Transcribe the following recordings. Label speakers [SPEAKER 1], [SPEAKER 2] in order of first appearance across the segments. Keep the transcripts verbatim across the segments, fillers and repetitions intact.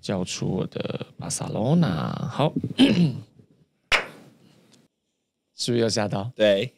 [SPEAKER 1] 叫出我的巴塞罗那。好，是不是又吓到？
[SPEAKER 2] 对。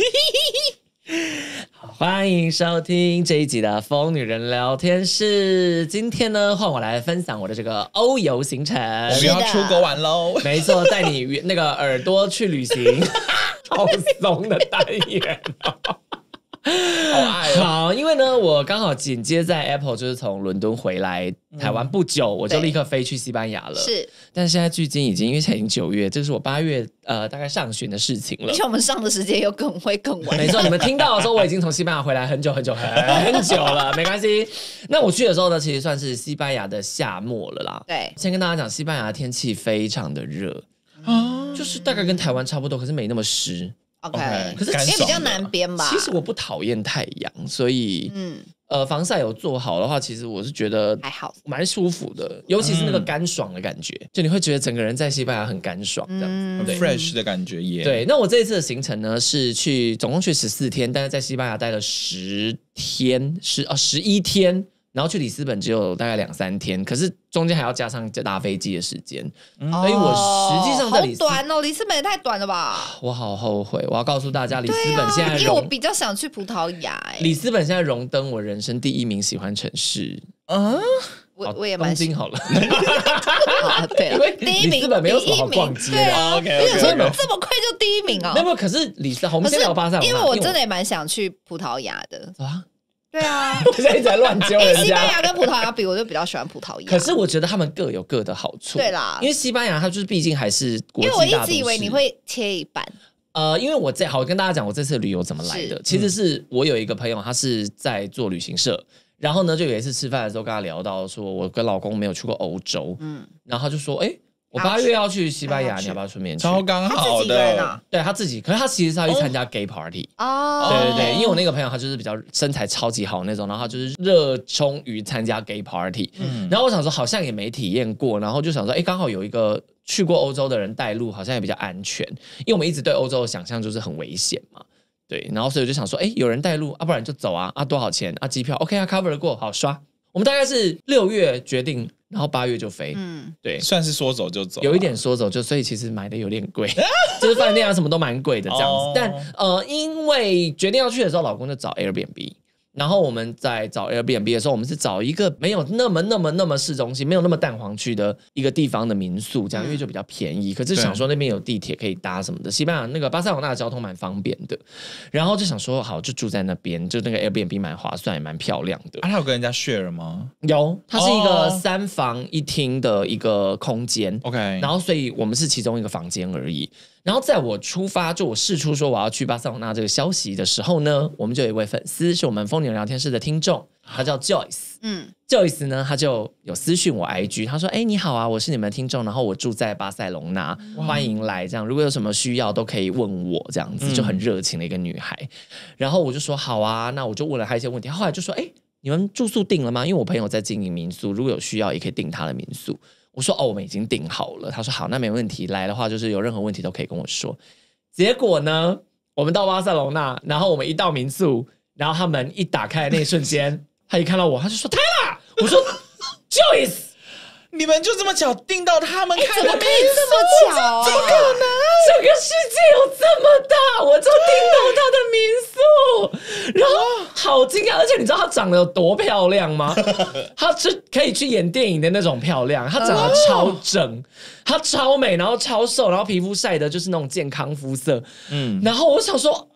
[SPEAKER 1] 欢迎收听这一集的疯女人聊天室。今天呢，换我来分享我的这个欧游行程。
[SPEAKER 2] 我们要出国玩喽！
[SPEAKER 1] 没错，带你那个耳朵去旅行，好怂的单元、哦。
[SPEAKER 2] 好爱哦！
[SPEAKER 1] 好，因为呢，我刚好紧接在 Apple 就是从伦敦回来台湾不久，嗯、我就立刻飞去西班牙了。
[SPEAKER 3] 是，
[SPEAKER 1] 但现在距今已经，因为现在已经九月，这是我八月呃大概上旬的事情了。
[SPEAKER 3] 而且我们上的时间又更会更晚。
[SPEAKER 1] 没错，你们听到的时候，我已经从西班牙回来很久很久很久了，没关系。那我去的时候呢，其实算是西班牙的夏末了啦。
[SPEAKER 3] 对，
[SPEAKER 1] 先跟大家讲，西班牙的天气非常的热啊，就是大概跟台湾差不多，可是没那么湿。
[SPEAKER 3] OK，,
[SPEAKER 1] okay 可是
[SPEAKER 3] 因为比较南边吧。
[SPEAKER 1] 其实我不讨厌太阳，所以嗯呃防晒有做好的话，其实我是觉得
[SPEAKER 3] 还好，
[SPEAKER 1] 蛮舒服的，尤其是那个干爽的感觉，嗯、就你会觉得整个人在西班牙很干爽，这样子、嗯、
[SPEAKER 2] 很 fresh 的感觉耶。
[SPEAKER 1] 对，那我这一次的行程呢是去总共去十四天，但是在西班牙待了十天，十哦十一天。然后去里斯本只有大概两三天，可是中间还要加上搭飞机的时间，嗯、所以我实际上在里斯
[SPEAKER 3] 好短哦，里斯本也太短了吧！
[SPEAKER 1] 我好后悔，我要告诉大家，里斯本现在、
[SPEAKER 3] 啊、因为我比较想去葡萄牙、欸，
[SPEAKER 1] 里斯本现在荣登我人生第一名喜欢城市。嗯，
[SPEAKER 3] 我我也蛮
[SPEAKER 1] 东京好了。
[SPEAKER 3] 好对了，第一名，
[SPEAKER 1] 里斯本没有什么好逛街的。
[SPEAKER 3] 对啊
[SPEAKER 2] ，OK OK，
[SPEAKER 3] 所以这么快就第一名哦。
[SPEAKER 1] 没有，可是里斯，我们先聊巴塞罗那，
[SPEAKER 3] 因为我真的也蛮想去葡萄牙的啊。对啊，
[SPEAKER 1] 我现在一直在乱揪人家。
[SPEAKER 3] 西班牙跟葡萄牙比，我就比较喜欢葡萄牙。
[SPEAKER 1] 可是我觉得他们各有各的好处。
[SPEAKER 3] 对啦，
[SPEAKER 1] 因为西班牙它就是毕竟还是国际大都市。
[SPEAKER 3] 因为我一直以为你会切一半。
[SPEAKER 1] 呃，因为我这好我跟大家讲，我这次旅游怎么来的。其实是我有一个朋友，他是在做旅行社，然后呢，就有一次吃饭的时候跟他聊到，说我跟老公没有去过欧洲，嗯，然后他就说，哎、欸。我八月要去西班牙，你要不要顺便去？
[SPEAKER 2] 超刚好的，
[SPEAKER 3] 啊、
[SPEAKER 1] 对他自己，可是他其实是要去参加 gay party 哦。对对对，因为我那个朋友他就是比较身材超级好那种，然后他就是热衷于参加 gay party。嗯，然后我想说好像也没体验过，然后就想说，哎，刚好有一个去过欧洲的人带路，好像也比较安全，因为我们一直对欧洲的想象就是很危险嘛。对，然后所以我就想说，哎，有人带路啊，不然就走啊啊，多少钱啊？机票 OK 啊 ，cover 得过，好刷。我们大概是六月决定。然后八月就飞，嗯，对，
[SPEAKER 2] 算是说走就走、啊，
[SPEAKER 1] 有一点说走就，所以其实买的有点贵，就是饭店啊什么都蛮贵的这样子。哦、但呃，因为决定要去的时候，老公就找 Airbnb， 然后我们在找 Airbnb 的时候，我们是找一个没有那么那么那么市中心，没有那么蛋黄区的一个地方的民宿，这样、嗯、因为就比较便宜。可是想说那边有地铁可以搭什么的，西班牙那个巴塞罗那的交通蛮方便的，然后就想说好就住在那边，就那个 Airbnb 蛮划算，也蛮漂亮的。
[SPEAKER 2] 啊，他有跟人家 share 吗？
[SPEAKER 1] 有，它是一个三房一厅的一个空间
[SPEAKER 2] ，OK，
[SPEAKER 1] 然后所以我们是其中一个房间而已。然后在我出发，就我释出说我要去巴塞罗那这个消息的时候呢，我们就有一位粉丝是我们疯女人聊天室的听众，他叫 Joyce， 嗯 ，Joyce 呢，他就有私讯我 I G， 他说：“哎、欸，你好啊，我是你们的听众，然后我住在巴塞隆纳，欢迎来，这样如果有什么需要都可以问我，这样子就很热情的一个女孩。嗯”然后我就说好啊，那我就问了她一些问题，后来就说：“哎、欸，你们住宿订了吗？因为我朋友在经营民宿，如果有需要也可以订他的民宿。”我说哦，我们已经订好了。他说好，那没问题。来的话就是有任何问题都可以跟我说。结果呢，我们到巴塞隆纳，然后我们一到民宿，然后他门一打开的那一瞬间，他一看到我，他就说 Tyler， 我说 Joyce，
[SPEAKER 2] 你们就这么巧订到他们开的民宿、
[SPEAKER 3] 欸、这么巧、啊？
[SPEAKER 2] 怎么可能？
[SPEAKER 1] 这个世界有这么大，我就订到他的民宿，然后好惊讶，而且你知道他长得有多漂亮吗？他是可以去演电影的那种漂亮，他长得超正，他超美，然后超瘦，然后皮肤晒的就是那种健康肤色，嗯，然后我想说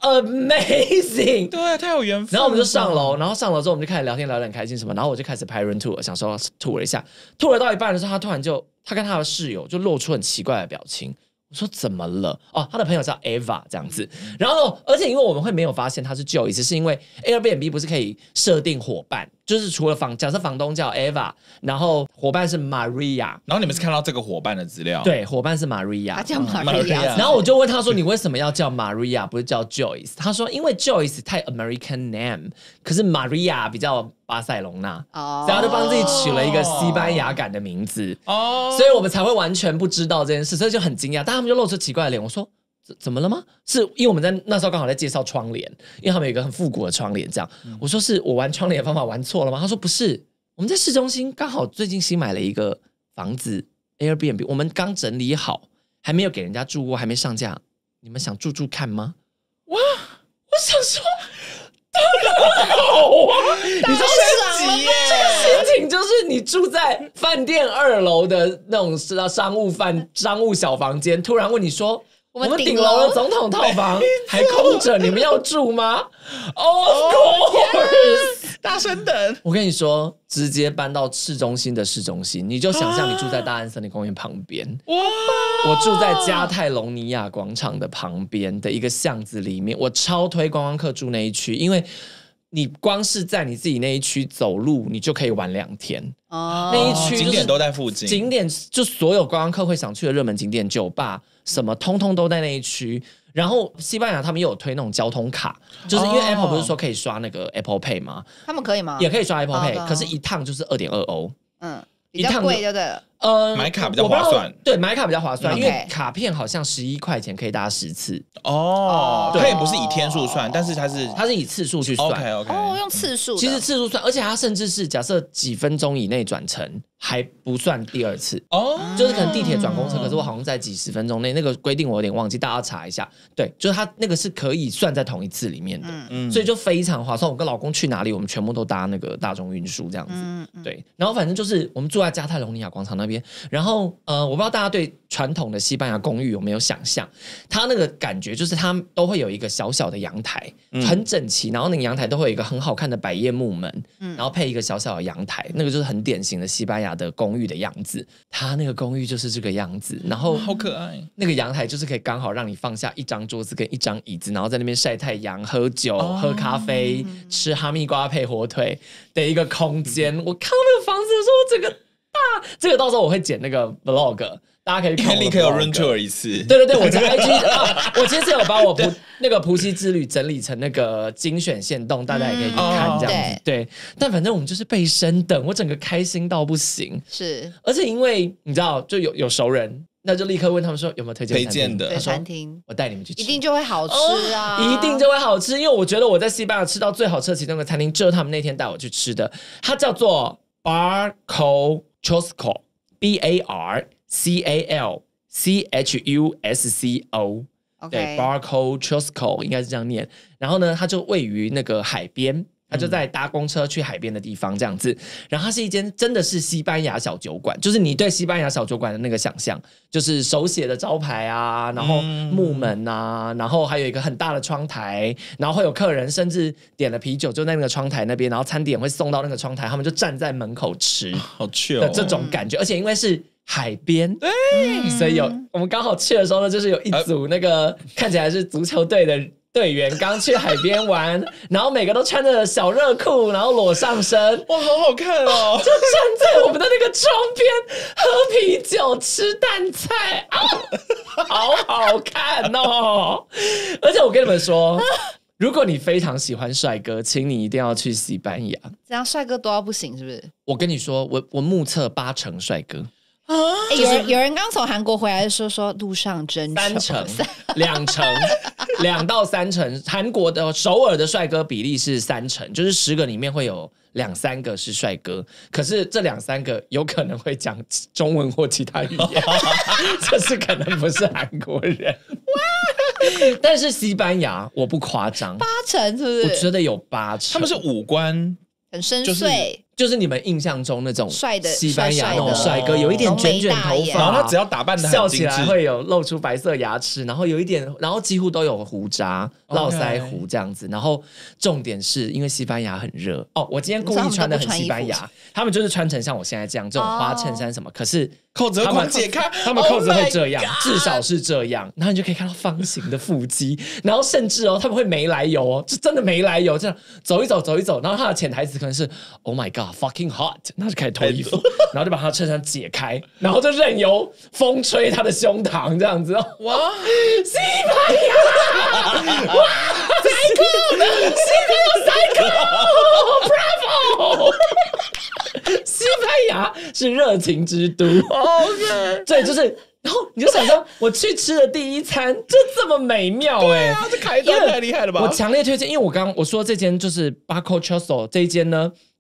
[SPEAKER 1] amazing，
[SPEAKER 2] 对，太有缘分。
[SPEAKER 1] 然后我们就上楼，然后上楼之后我们就开始聊天，聊得很开心什么，然后我就开始拍 room tour， 想说 tour 一下 ，tour 到一半的时候，他突然就他跟他的室友就露出很奇怪的表情。我说怎么了？哦，他的朋友叫 Eva 这样子，然后而且因为我们会没有发现他是 Joyce， 是因为 Airbnb 不是可以设定伙伴，就是除了房假设房东叫 Eva， 然后伙伴是 Maria，
[SPEAKER 2] 然后你们是看到这个伙伴的资料，
[SPEAKER 1] 对，伙伴是 Maria，
[SPEAKER 3] 他叫 Maria，
[SPEAKER 1] 然后我就问他说你为什么要叫 Maria 不是叫 Joyce？ 他说因为 Joyce 太 American name， 可是 Maria 比较巴塞隆纳，哦，所以他就帮自己取了一个西班牙感的名字，哦，所以我们才会完全不知道这件事，所以就很惊讶，但他们就露出奇怪的脸。我说怎么了吗？是因为我们在那时候刚好在介绍窗帘，因为他们有一个很复古的窗帘，这样。嗯、我说是我玩窗帘的方法玩错了吗？他说不是，我们在市中心刚好最近新买了一个房子 Airbnb， 我们刚整理好，还没有给人家住过，还没上架，你们想住住看吗？哇，我想说。当然好啊！你说升级耶，这个心情就是你住在饭店二楼的那种商务饭商务小房间，突然问你说：“我们顶楼的总统套房还空着，你们要住吗 ？”Of course，
[SPEAKER 2] 大声等！
[SPEAKER 1] 我跟你说，直接搬到市中心的市中心，你就想象你住在大安森林公园旁边。哇！我住在加泰隆尼亚广场的旁边的一个巷子里面，我超推观光客住那一区，因为你光是在你自己那一区走路，你就可以玩两天。哦，那一区、就是、
[SPEAKER 2] 景点都在附近，
[SPEAKER 1] 景点就所有观光客会想去的热门景点、酒吧什么，通通都在那一区。然后西班牙他们又有推那种交通卡，就是因为 Apple 不是说可以刷那个 Apple Pay 吗？
[SPEAKER 3] 他们可以吗？
[SPEAKER 1] 也可以刷 Apple Pay，、哦、可是一趟就是 二点二欧。嗯，
[SPEAKER 3] 比较贵就对了。
[SPEAKER 1] 呃，
[SPEAKER 2] 买卡比较划算，
[SPEAKER 1] 对，买卡比较划算，
[SPEAKER 3] okay.
[SPEAKER 1] 因为卡片好像十一块钱可以搭十次。
[SPEAKER 2] 哦，它也不是以天数算，但是它是
[SPEAKER 1] 它是以次数去算。
[SPEAKER 2] OK OK，
[SPEAKER 3] 哦，用次数，
[SPEAKER 1] 其实次数算，而且它甚至是假设几分钟以内转乘还不算第二次哦，就是可能地铁转公车，可是我好像在几十分钟内，那个规定我有点忘记，大家查一下。对，就是它那个是可以算在同一次里面的，嗯、所以就非常划算。我跟老公去哪里，我们全部都搭那个大众运输这样子。嗯、对，然后反正就是我们住在加泰隆尼亚广场那边，然后。呃，我不知道大家对传统的西班牙公寓有没有想象，它那个感觉就是它都会有一个小小的阳台，嗯、很整齐，然后那个阳台都会有一个很好看的百叶木门，嗯、然后配一个小小的阳台，那个就是很典型的西班牙的公寓的样子。它那个公寓就是这个样子，然后
[SPEAKER 2] 好可爱。
[SPEAKER 1] 那个阳台就是可以刚好让你放下一张桌子跟一张椅子，然后在那边晒太阳、喝酒、哦、喝咖啡、嗯、吃哈密瓜配火腿的一个空间。嗯、我看到那个房子的时候，我整个。啊、这个到时候我会剪那个 vlog， 大家可以看我的 vlog。
[SPEAKER 2] 立刻有 run tour 一次。
[SPEAKER 1] 对对对，我在 I G 啊，我其实有把我葡那个葡西之旅整理成那个精选限动，大家也可以去看这样子。嗯、对, 对，但反正我们就是被升等，我整个开心到不行。
[SPEAKER 3] 是，
[SPEAKER 1] 而且因为你知道，就有有熟人，那就立刻问他们说有没有推荐
[SPEAKER 2] 推荐的
[SPEAKER 3] 餐厅，
[SPEAKER 1] 我带你们去吃，
[SPEAKER 3] 一定就会好吃啊、
[SPEAKER 1] 哦，一定就会好吃。因为我觉得我在西班牙吃到最好吃的其中一个餐厅，就是他们那天带我去吃的，它叫做 Barco Chusco。B A R C A L C H U S C O， 对 Barco Chusco 应该是这样念。然后呢，它就位于那个海边，它就在搭公车去海边的地方这样子。然后它是一间真的是西班牙小酒馆，就是你对西班牙小酒馆的那个想象，就是手写的招牌啊，然后木门啊，然后还有一个很大的窗台，然后会有客人甚至点了啤酒就在那个窗台那边，然后餐点会送到那个窗台，他们就站在门口吃，
[SPEAKER 2] 好 chill
[SPEAKER 1] 的这种感觉。而且因为是海边，对，所以有我们刚好去的时候呢，就是有一组那个看起来是足球队的队员刚去海边玩，然后每个都穿着小热裤，然后裸上身，
[SPEAKER 2] 哇，好好看哦！
[SPEAKER 1] 就站在我们的那个窗边喝啤酒、吃蛋菜啊，好好看哦！而且我跟你们说，如果你非常喜欢帅哥，请你一定要去西班牙。
[SPEAKER 3] 这样帅哥多到不行，是不是？
[SPEAKER 1] 我跟你说，我我目测八成帅哥。
[SPEAKER 3] 啊欸、有人有人刚从韩国回来的时候说路上真
[SPEAKER 1] 三成两成两到三成，韩国的首尔的帅哥比例是三成，就是十个里面会有两三个是帅哥，可是这两三个有可能会讲中文或其他语言，这是可能不是韩国人。但是西班牙我不夸张，
[SPEAKER 3] 八成是不是？
[SPEAKER 1] 我觉得有八成，
[SPEAKER 2] 他们是五官
[SPEAKER 3] 很深邃。就是
[SPEAKER 1] 就是你们印象中那种
[SPEAKER 3] 帅的
[SPEAKER 1] 西班牙那种帅哥，有一点卷卷头发，
[SPEAKER 2] 然后他只要打扮得很精致，
[SPEAKER 1] 笑起来会有露出白色牙齿，然后有一点，然后几乎都有胡渣、络腮胡这样子。然后重点是因为西班牙很热哦，我今天故意穿的很西班牙，他们就是穿成像我现在这样这种花衬衫什么，可是
[SPEAKER 2] 扣子会狂解开，
[SPEAKER 1] 他们扣子会这样，至少是这样，然后你就可以看到方形的腹肌，然后甚至哦他们会没来由哦，就真的没来由这样走一走走一走，然后他的潜台词可能是 Oh my God fucking hot。然后就开始脱衣服，然后就把他的衬衫解开，然后就任由风吹他的胸膛，这样子。哇，西班牙，哇，塞克，西班牙塞克 ，Bravo！ 西班牙是热情之都。OK， 对，就是。然后你就想说，我去吃的第一餐就这么美妙哎、欸！
[SPEAKER 2] 啊，这开端太厉害了吧！
[SPEAKER 1] 我强烈推荐，因为我刚刚我说这间就是 Barco Chusco 这一间呢。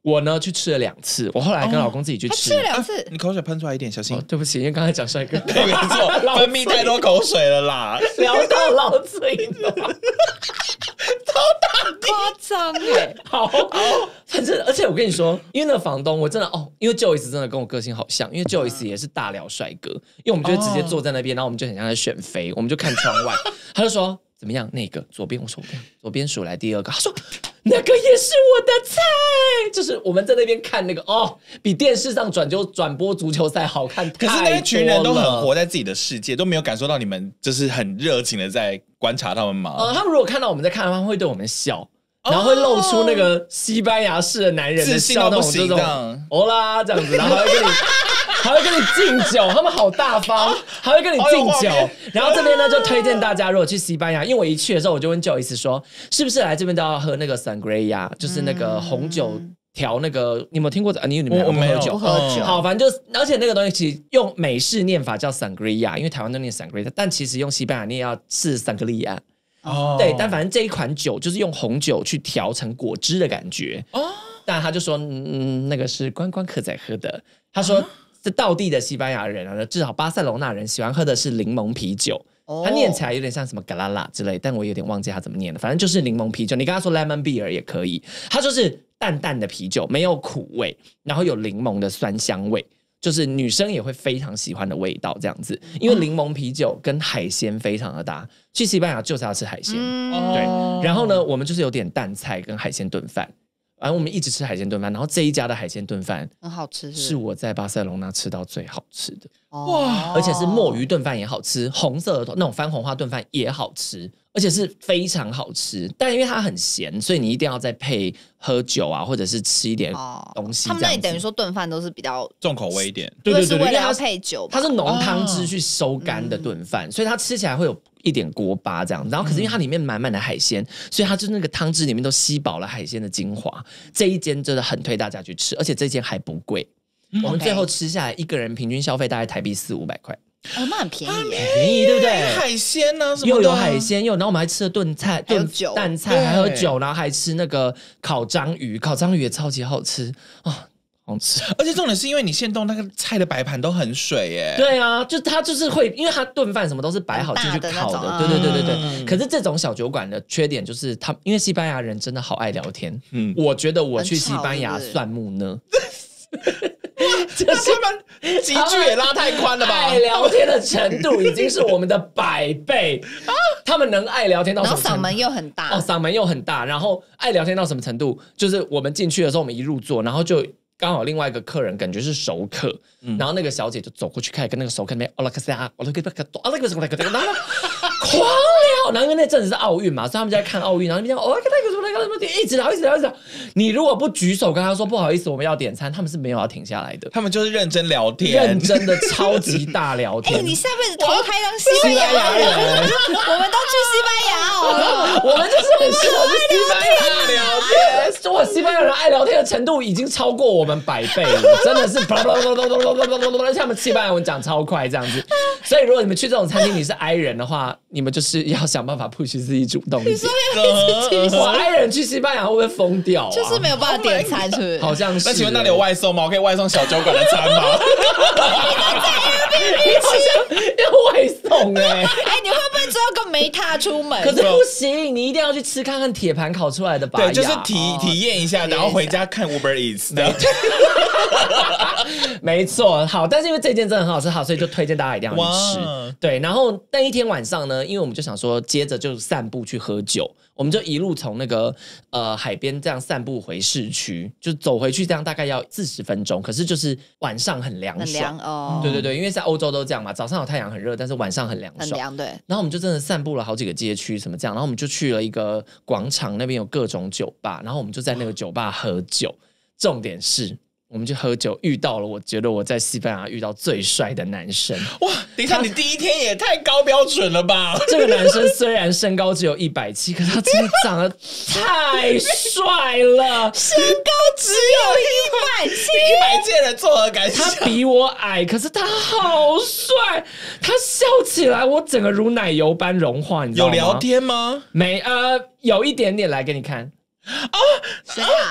[SPEAKER 1] 我呢去吃了两次，我后来跟老公自己去吃，
[SPEAKER 3] 吃了两次、
[SPEAKER 2] 啊，你口水喷出来一点，小心。
[SPEAKER 1] 哦、对不起，因为刚才讲帅哥，
[SPEAKER 2] 对，没错，分泌太多口水了啦，
[SPEAKER 1] 聊到老嘴了，
[SPEAKER 2] 超大力，
[SPEAKER 3] 夸张哎！
[SPEAKER 1] 好，反正而且我跟你说，因为那个房东我真的哦，因为 Joyce 真的跟我个性好像，因为 Joyce 也是大聊帅哥，因为我们就会直接坐在那边，然后我们就很像在选妃，我们就看窗外，他就说。怎么样？那个左边，我说左边数来第二个，他说那个也是我的菜，就是我们在那边看那个哦，比电视上转就转播足球赛好看太多了。
[SPEAKER 2] 可是那群人都很活在自己的世界，都没有感受到你们就是很热情的在观察他们吗？
[SPEAKER 1] 呃，他们如果看到我们在看的话，会对我们笑。然后会露出那个西班牙式的男人的笑，那种这种欧啦这样子，然后还会跟你还会跟你敬酒，他们好大方，还会跟你敬酒。然后这边呢就推荐大家，如果去西班牙，因为我一去的时候我就问 Joyce 说，是不是来这边都要喝那个 sangria， 就是那个红酒。调那个，你有没有听过？你你们
[SPEAKER 2] 我没有
[SPEAKER 3] 不喝酒。
[SPEAKER 1] 好，反正就是，而且那个东西其实用美式念法叫 sangria， 因为台湾都念 sangria， 但其实用西班牙念要是 sangria。哦，对，但反正这一款酒就是用红酒去调成果汁的感觉哦。但他就说，嗯，那个是观光客在喝的。他说，这道地的西班牙人啊，至少巴塞隆纳人喜欢喝的是柠檬啤酒。哦，他念起来有点像什么嘎啦啦之类，但我有点忘记他怎么念了。反正就是柠檬啤酒，你跟他说 lemon beer 也可以。他就是淡淡的啤酒，没有苦味，然后有柠檬的酸香味。就是女生也会非常喜欢的味道，这样子，因为柠檬啤酒跟海鲜非常的搭。去西班牙就是要吃海鲜，嗯、对。然后呢，我们就是有点淡菜跟海鲜炖饭，然后我们一直吃海鲜炖饭。然后这一家的海鲜炖饭
[SPEAKER 3] 很好吃，
[SPEAKER 1] 是我在巴塞隆纳吃到最好吃的。哇！而且是墨鱼炖饭也好吃，红色的那种番红花炖饭也好吃，而且是非常好吃。但因为它很咸，所以你一定要再配喝酒啊，或者是吃一点东西。
[SPEAKER 3] 他们那里等于说炖饭都是比较
[SPEAKER 2] 重口味一点，
[SPEAKER 1] 对对对，
[SPEAKER 3] 为了要配酒，
[SPEAKER 1] 它是浓汤汁去收干的炖饭，哦、所以它吃起来会有一点锅巴这样。然后可是因为它里面满满的海鲜，所以它就是那个汤汁里面都吸饱了海鲜的精华。这一间真的很推大家去吃，而且这间还不贵。嗯、我们最后吃下来，一个人平均消费大概台币四五百块。
[SPEAKER 3] 哦，那很便宜耶，
[SPEAKER 1] 便宜对不对？
[SPEAKER 2] 海鲜呢、啊，什么
[SPEAKER 1] 又有海鲜，又然后我们还吃了炖菜、炖蛋菜，还
[SPEAKER 2] 喝
[SPEAKER 1] 酒，然后还吃那个烤章鱼，烤章鱼也超级好吃啊，好吃。
[SPEAKER 2] 而且重点是因为你现冻那个菜的摆盘都很水耶。
[SPEAKER 1] 对啊，就它就是会，因为它炖饭什么都是摆好进去烤的，的对对对对对。嗯、可是这种小酒馆的缺点就是，它因为西班牙人真的好爱聊天，嗯，我觉得我去西班牙算木讷。
[SPEAKER 2] 就是他们集距也拉太宽了吧？
[SPEAKER 1] 爱聊天的程度已经是我们的百倍，他们能爱聊天到什么程度？
[SPEAKER 3] 然后嗓门又很大
[SPEAKER 1] 哦，嗓门又很大，然后爱聊天到什么程度？就是我们进去的时候，我们一入座，然后就刚好另外一个客人感觉是熟客，嗯、然后那个小姐就走过去，开始跟那个熟客那边，哦，那个啥，哦，那个那个，哦，那个什么那个，然后狂聊，然后因为那阵子是奥运嘛，所以他们就在看奥运，然后那边哦，那个什么那个什么，一直聊一直聊一直聊。你如果不举手跟他说不好意思，我们要点餐，他们是没有要停下来的，
[SPEAKER 2] 他们就是认真聊天，
[SPEAKER 1] 认真的超级大聊天。
[SPEAKER 3] 哎、欸，你下辈子投胎当西班牙人，我们都去西班牙哦，
[SPEAKER 1] 我们就是很适合去西班牙聊天。哇，西班牙人爱聊天的程度已经超过我们百倍了，真的是，而且他们西班牙文讲超快这样子。所以如果你们去这种餐厅，你是 I 人的话，你们就是要想办法 push 自己主动一点。我 I 人去西班牙会不会疯掉啊？
[SPEAKER 3] 就是没有办法点餐，是不是？
[SPEAKER 1] 好像是。
[SPEAKER 2] 那请问那里有外送吗？我可以外送小酒馆的餐吗？
[SPEAKER 1] 你好像要外送哎、欸！
[SPEAKER 3] 哎，你会不会之后跟没踏出门？
[SPEAKER 1] 可是不行，你一定要去吃看看铁盘烤出来的吧。
[SPEAKER 2] 对，就是体、哦、体验一下，然后回家看 Uber Eats 的。
[SPEAKER 1] 没错，好，但是因为这间真的很好吃，好，所以就推荐大家一定要去吃。对，然后那一天晚上呢，因为我们就想说，接着就散步去喝酒，我们就一路从那个呃海边这样散步回市区，就走回去，这样大概要四十分钟。可是就是晚上很凉爽，
[SPEAKER 3] 很凉哦。
[SPEAKER 1] 对对对，因为在欧洲都这样嘛，早上有太阳很热，但是晚上很凉爽，
[SPEAKER 3] 很凉对。
[SPEAKER 1] 然后我们就真的散步了好几个街区，什么这样，然后我们就去了一个广场，那边有各种酒吧，然后我们就在那个酒吧喝酒。重点是。我们去喝酒，遇到了我觉得我在西班牙遇到最帅的男生。
[SPEAKER 2] 哇，等一下，你第一天也太高标准了吧？
[SPEAKER 1] 这个男生虽然身高只有一百七，可是他真的长得太帅了，
[SPEAKER 3] 身高只有一百七，
[SPEAKER 2] 一百七的人作何感想？
[SPEAKER 1] 他比我矮，可是他好帅，他笑起来我整个如奶油般融化，你知道吗？
[SPEAKER 2] 有聊天吗？
[SPEAKER 1] 没，呃，有一点点，来给你看。
[SPEAKER 3] 哦，谁啊？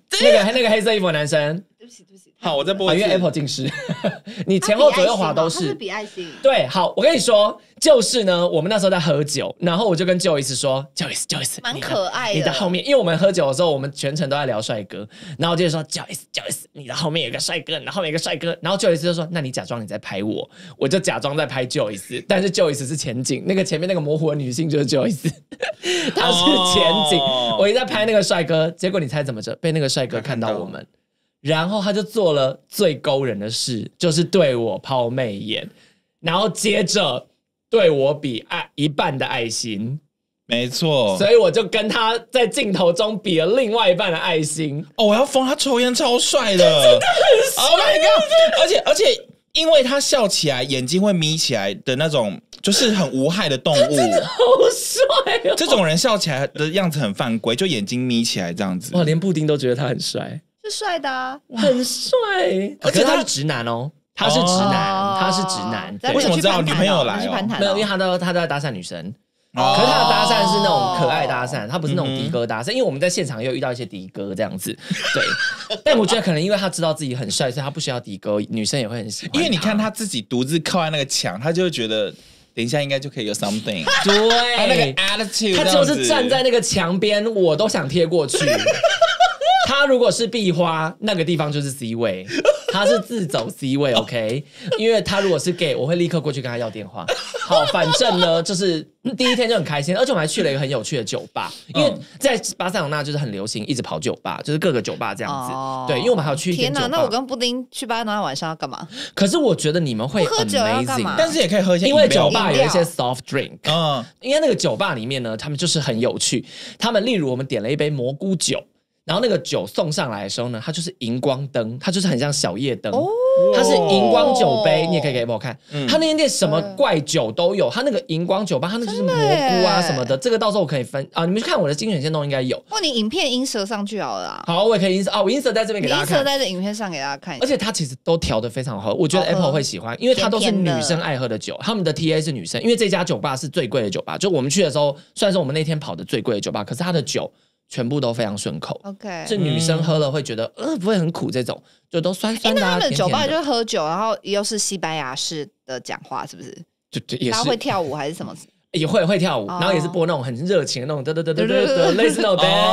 [SPEAKER 1] 那个那个黑色衣服的男生。
[SPEAKER 3] 对不起，对不起。
[SPEAKER 2] 好，我再播
[SPEAKER 1] 啊，因为 Apple 近视，你前后左右滑都是。
[SPEAKER 3] 比爱心。
[SPEAKER 1] 对，好，我跟你说，就是呢，我们那时候在喝酒，然后我就跟 Joyce 说 ，Joyce Joyce，
[SPEAKER 3] 蛮可爱的。
[SPEAKER 1] 你的后面，因为我们喝酒的时候，我们全程都在聊帅哥，然后我就说 Joyce Joyce，你的后面有个帅哥，你的后面有个帅哥，然后 Joyce 就说，那你假装你在拍我，我就假装在拍 Joyce， 但是 Joyce 是前景，那个前面那个模糊的女性就是 Joyce， 她是前景，哦、我一直在拍那个帅哥，结果你猜怎么着？被那个帅哥看到我们。然后他就做了最勾人的事，就是对我抛媚眼，然后接着对我比爱一半的爱心，
[SPEAKER 2] 没错。
[SPEAKER 1] 所以我就跟他在镜头中比了另外一半的爱心。
[SPEAKER 2] 哦，我要疯，他抽烟超帅的，真的
[SPEAKER 1] 很帅
[SPEAKER 2] ！Oh my god！ 而且而且，因为他笑起来眼睛会眯起来的那种，就是很无害的动物，
[SPEAKER 1] 真的好帅哦！
[SPEAKER 2] 这种人笑起来的样子很犯规，就眼睛眯起来这样子。
[SPEAKER 1] 哇，连布丁都觉得他很帅。
[SPEAKER 3] 是帅的啊，
[SPEAKER 1] 很帅，而且他是直男哦，他是直男，哦、他是直男。
[SPEAKER 2] 为什么知道女朋友来、哦？
[SPEAKER 1] 没有，因为他都他都在搭讪女生。哦、可是他的搭讪是那种可爱搭讪，他不是那种的哥搭讪。嗯、因为我们在现场也有遇到一些的哥这样子，对。但我觉得可能因为他知道自己很帅，所以他不需要的哥，女生也会很喜欢。
[SPEAKER 2] 因为你看他自己独自靠在那个墙，他就会觉得。等一下应该就可以有 something，
[SPEAKER 1] 对，
[SPEAKER 2] 他那个 attitude，
[SPEAKER 1] 他就是站在那个墙边，我都想贴过去。他如果是壁花，那个地方就是 C 位，他是自走 C 位 ，OK？ 因为他如果是 gay， 我会立刻过去跟他要电话。好，反正呢，就是第一天就很开心，而且我们还去了一个很有趣的酒吧，因为在巴塞罗那就是很流行一直跑酒吧，就是各个酒吧这样子。哦、对，因为我们还有去一间酒吧。
[SPEAKER 3] 天哪，那我跟布丁去巴塞罗那晚上要干嘛？
[SPEAKER 1] 可是我觉得你们会 amazing，
[SPEAKER 2] 但是也可以喝一些饮
[SPEAKER 1] 料，因为酒吧有一些 soft drink。
[SPEAKER 2] 嗯，
[SPEAKER 1] 因为那个酒吧里面呢，他们就是很有趣。他们例如我们点了一杯蘑菇酒。然后那个酒送上来的时候呢，它就是荧光灯，它就是很像小夜灯，哦、它是荧光酒杯，你也可以给我看。嗯、它那间店什么怪酒都有，它那个荧光酒吧，它那就是蘑菇啊什么的。这个到时候我可以分啊，你们去看我的精选线都应该有。
[SPEAKER 3] 哇，你影片音色上去好了啦。
[SPEAKER 1] 好，我也可以音色啊，我音色在这边给大家看。
[SPEAKER 3] 音色在这影片上给大家看。
[SPEAKER 1] 而且它其实都调得非常好，我觉得 Apple 会喜欢，因为它都是女生爱喝的酒，他们的 T A 是女生，因为这家酒吧是最贵的酒吧，就我们去的时候，虽然说我们那天跑的最贵的酒吧，可是它的酒。全部都非常顺口
[SPEAKER 3] ，OK，
[SPEAKER 1] 是女生喝了会觉得，呃，不会很苦这种，就都酸酸的、啊。
[SPEAKER 3] 欸、那他们的酒吧就是喝酒，然后又是西班牙式的讲话，是不是？
[SPEAKER 1] 就就也是。
[SPEAKER 3] 他会跳舞还是什么？
[SPEAKER 1] 也会会跳舞，然后也是播那种很热情的那种，得得得得得得，类似那种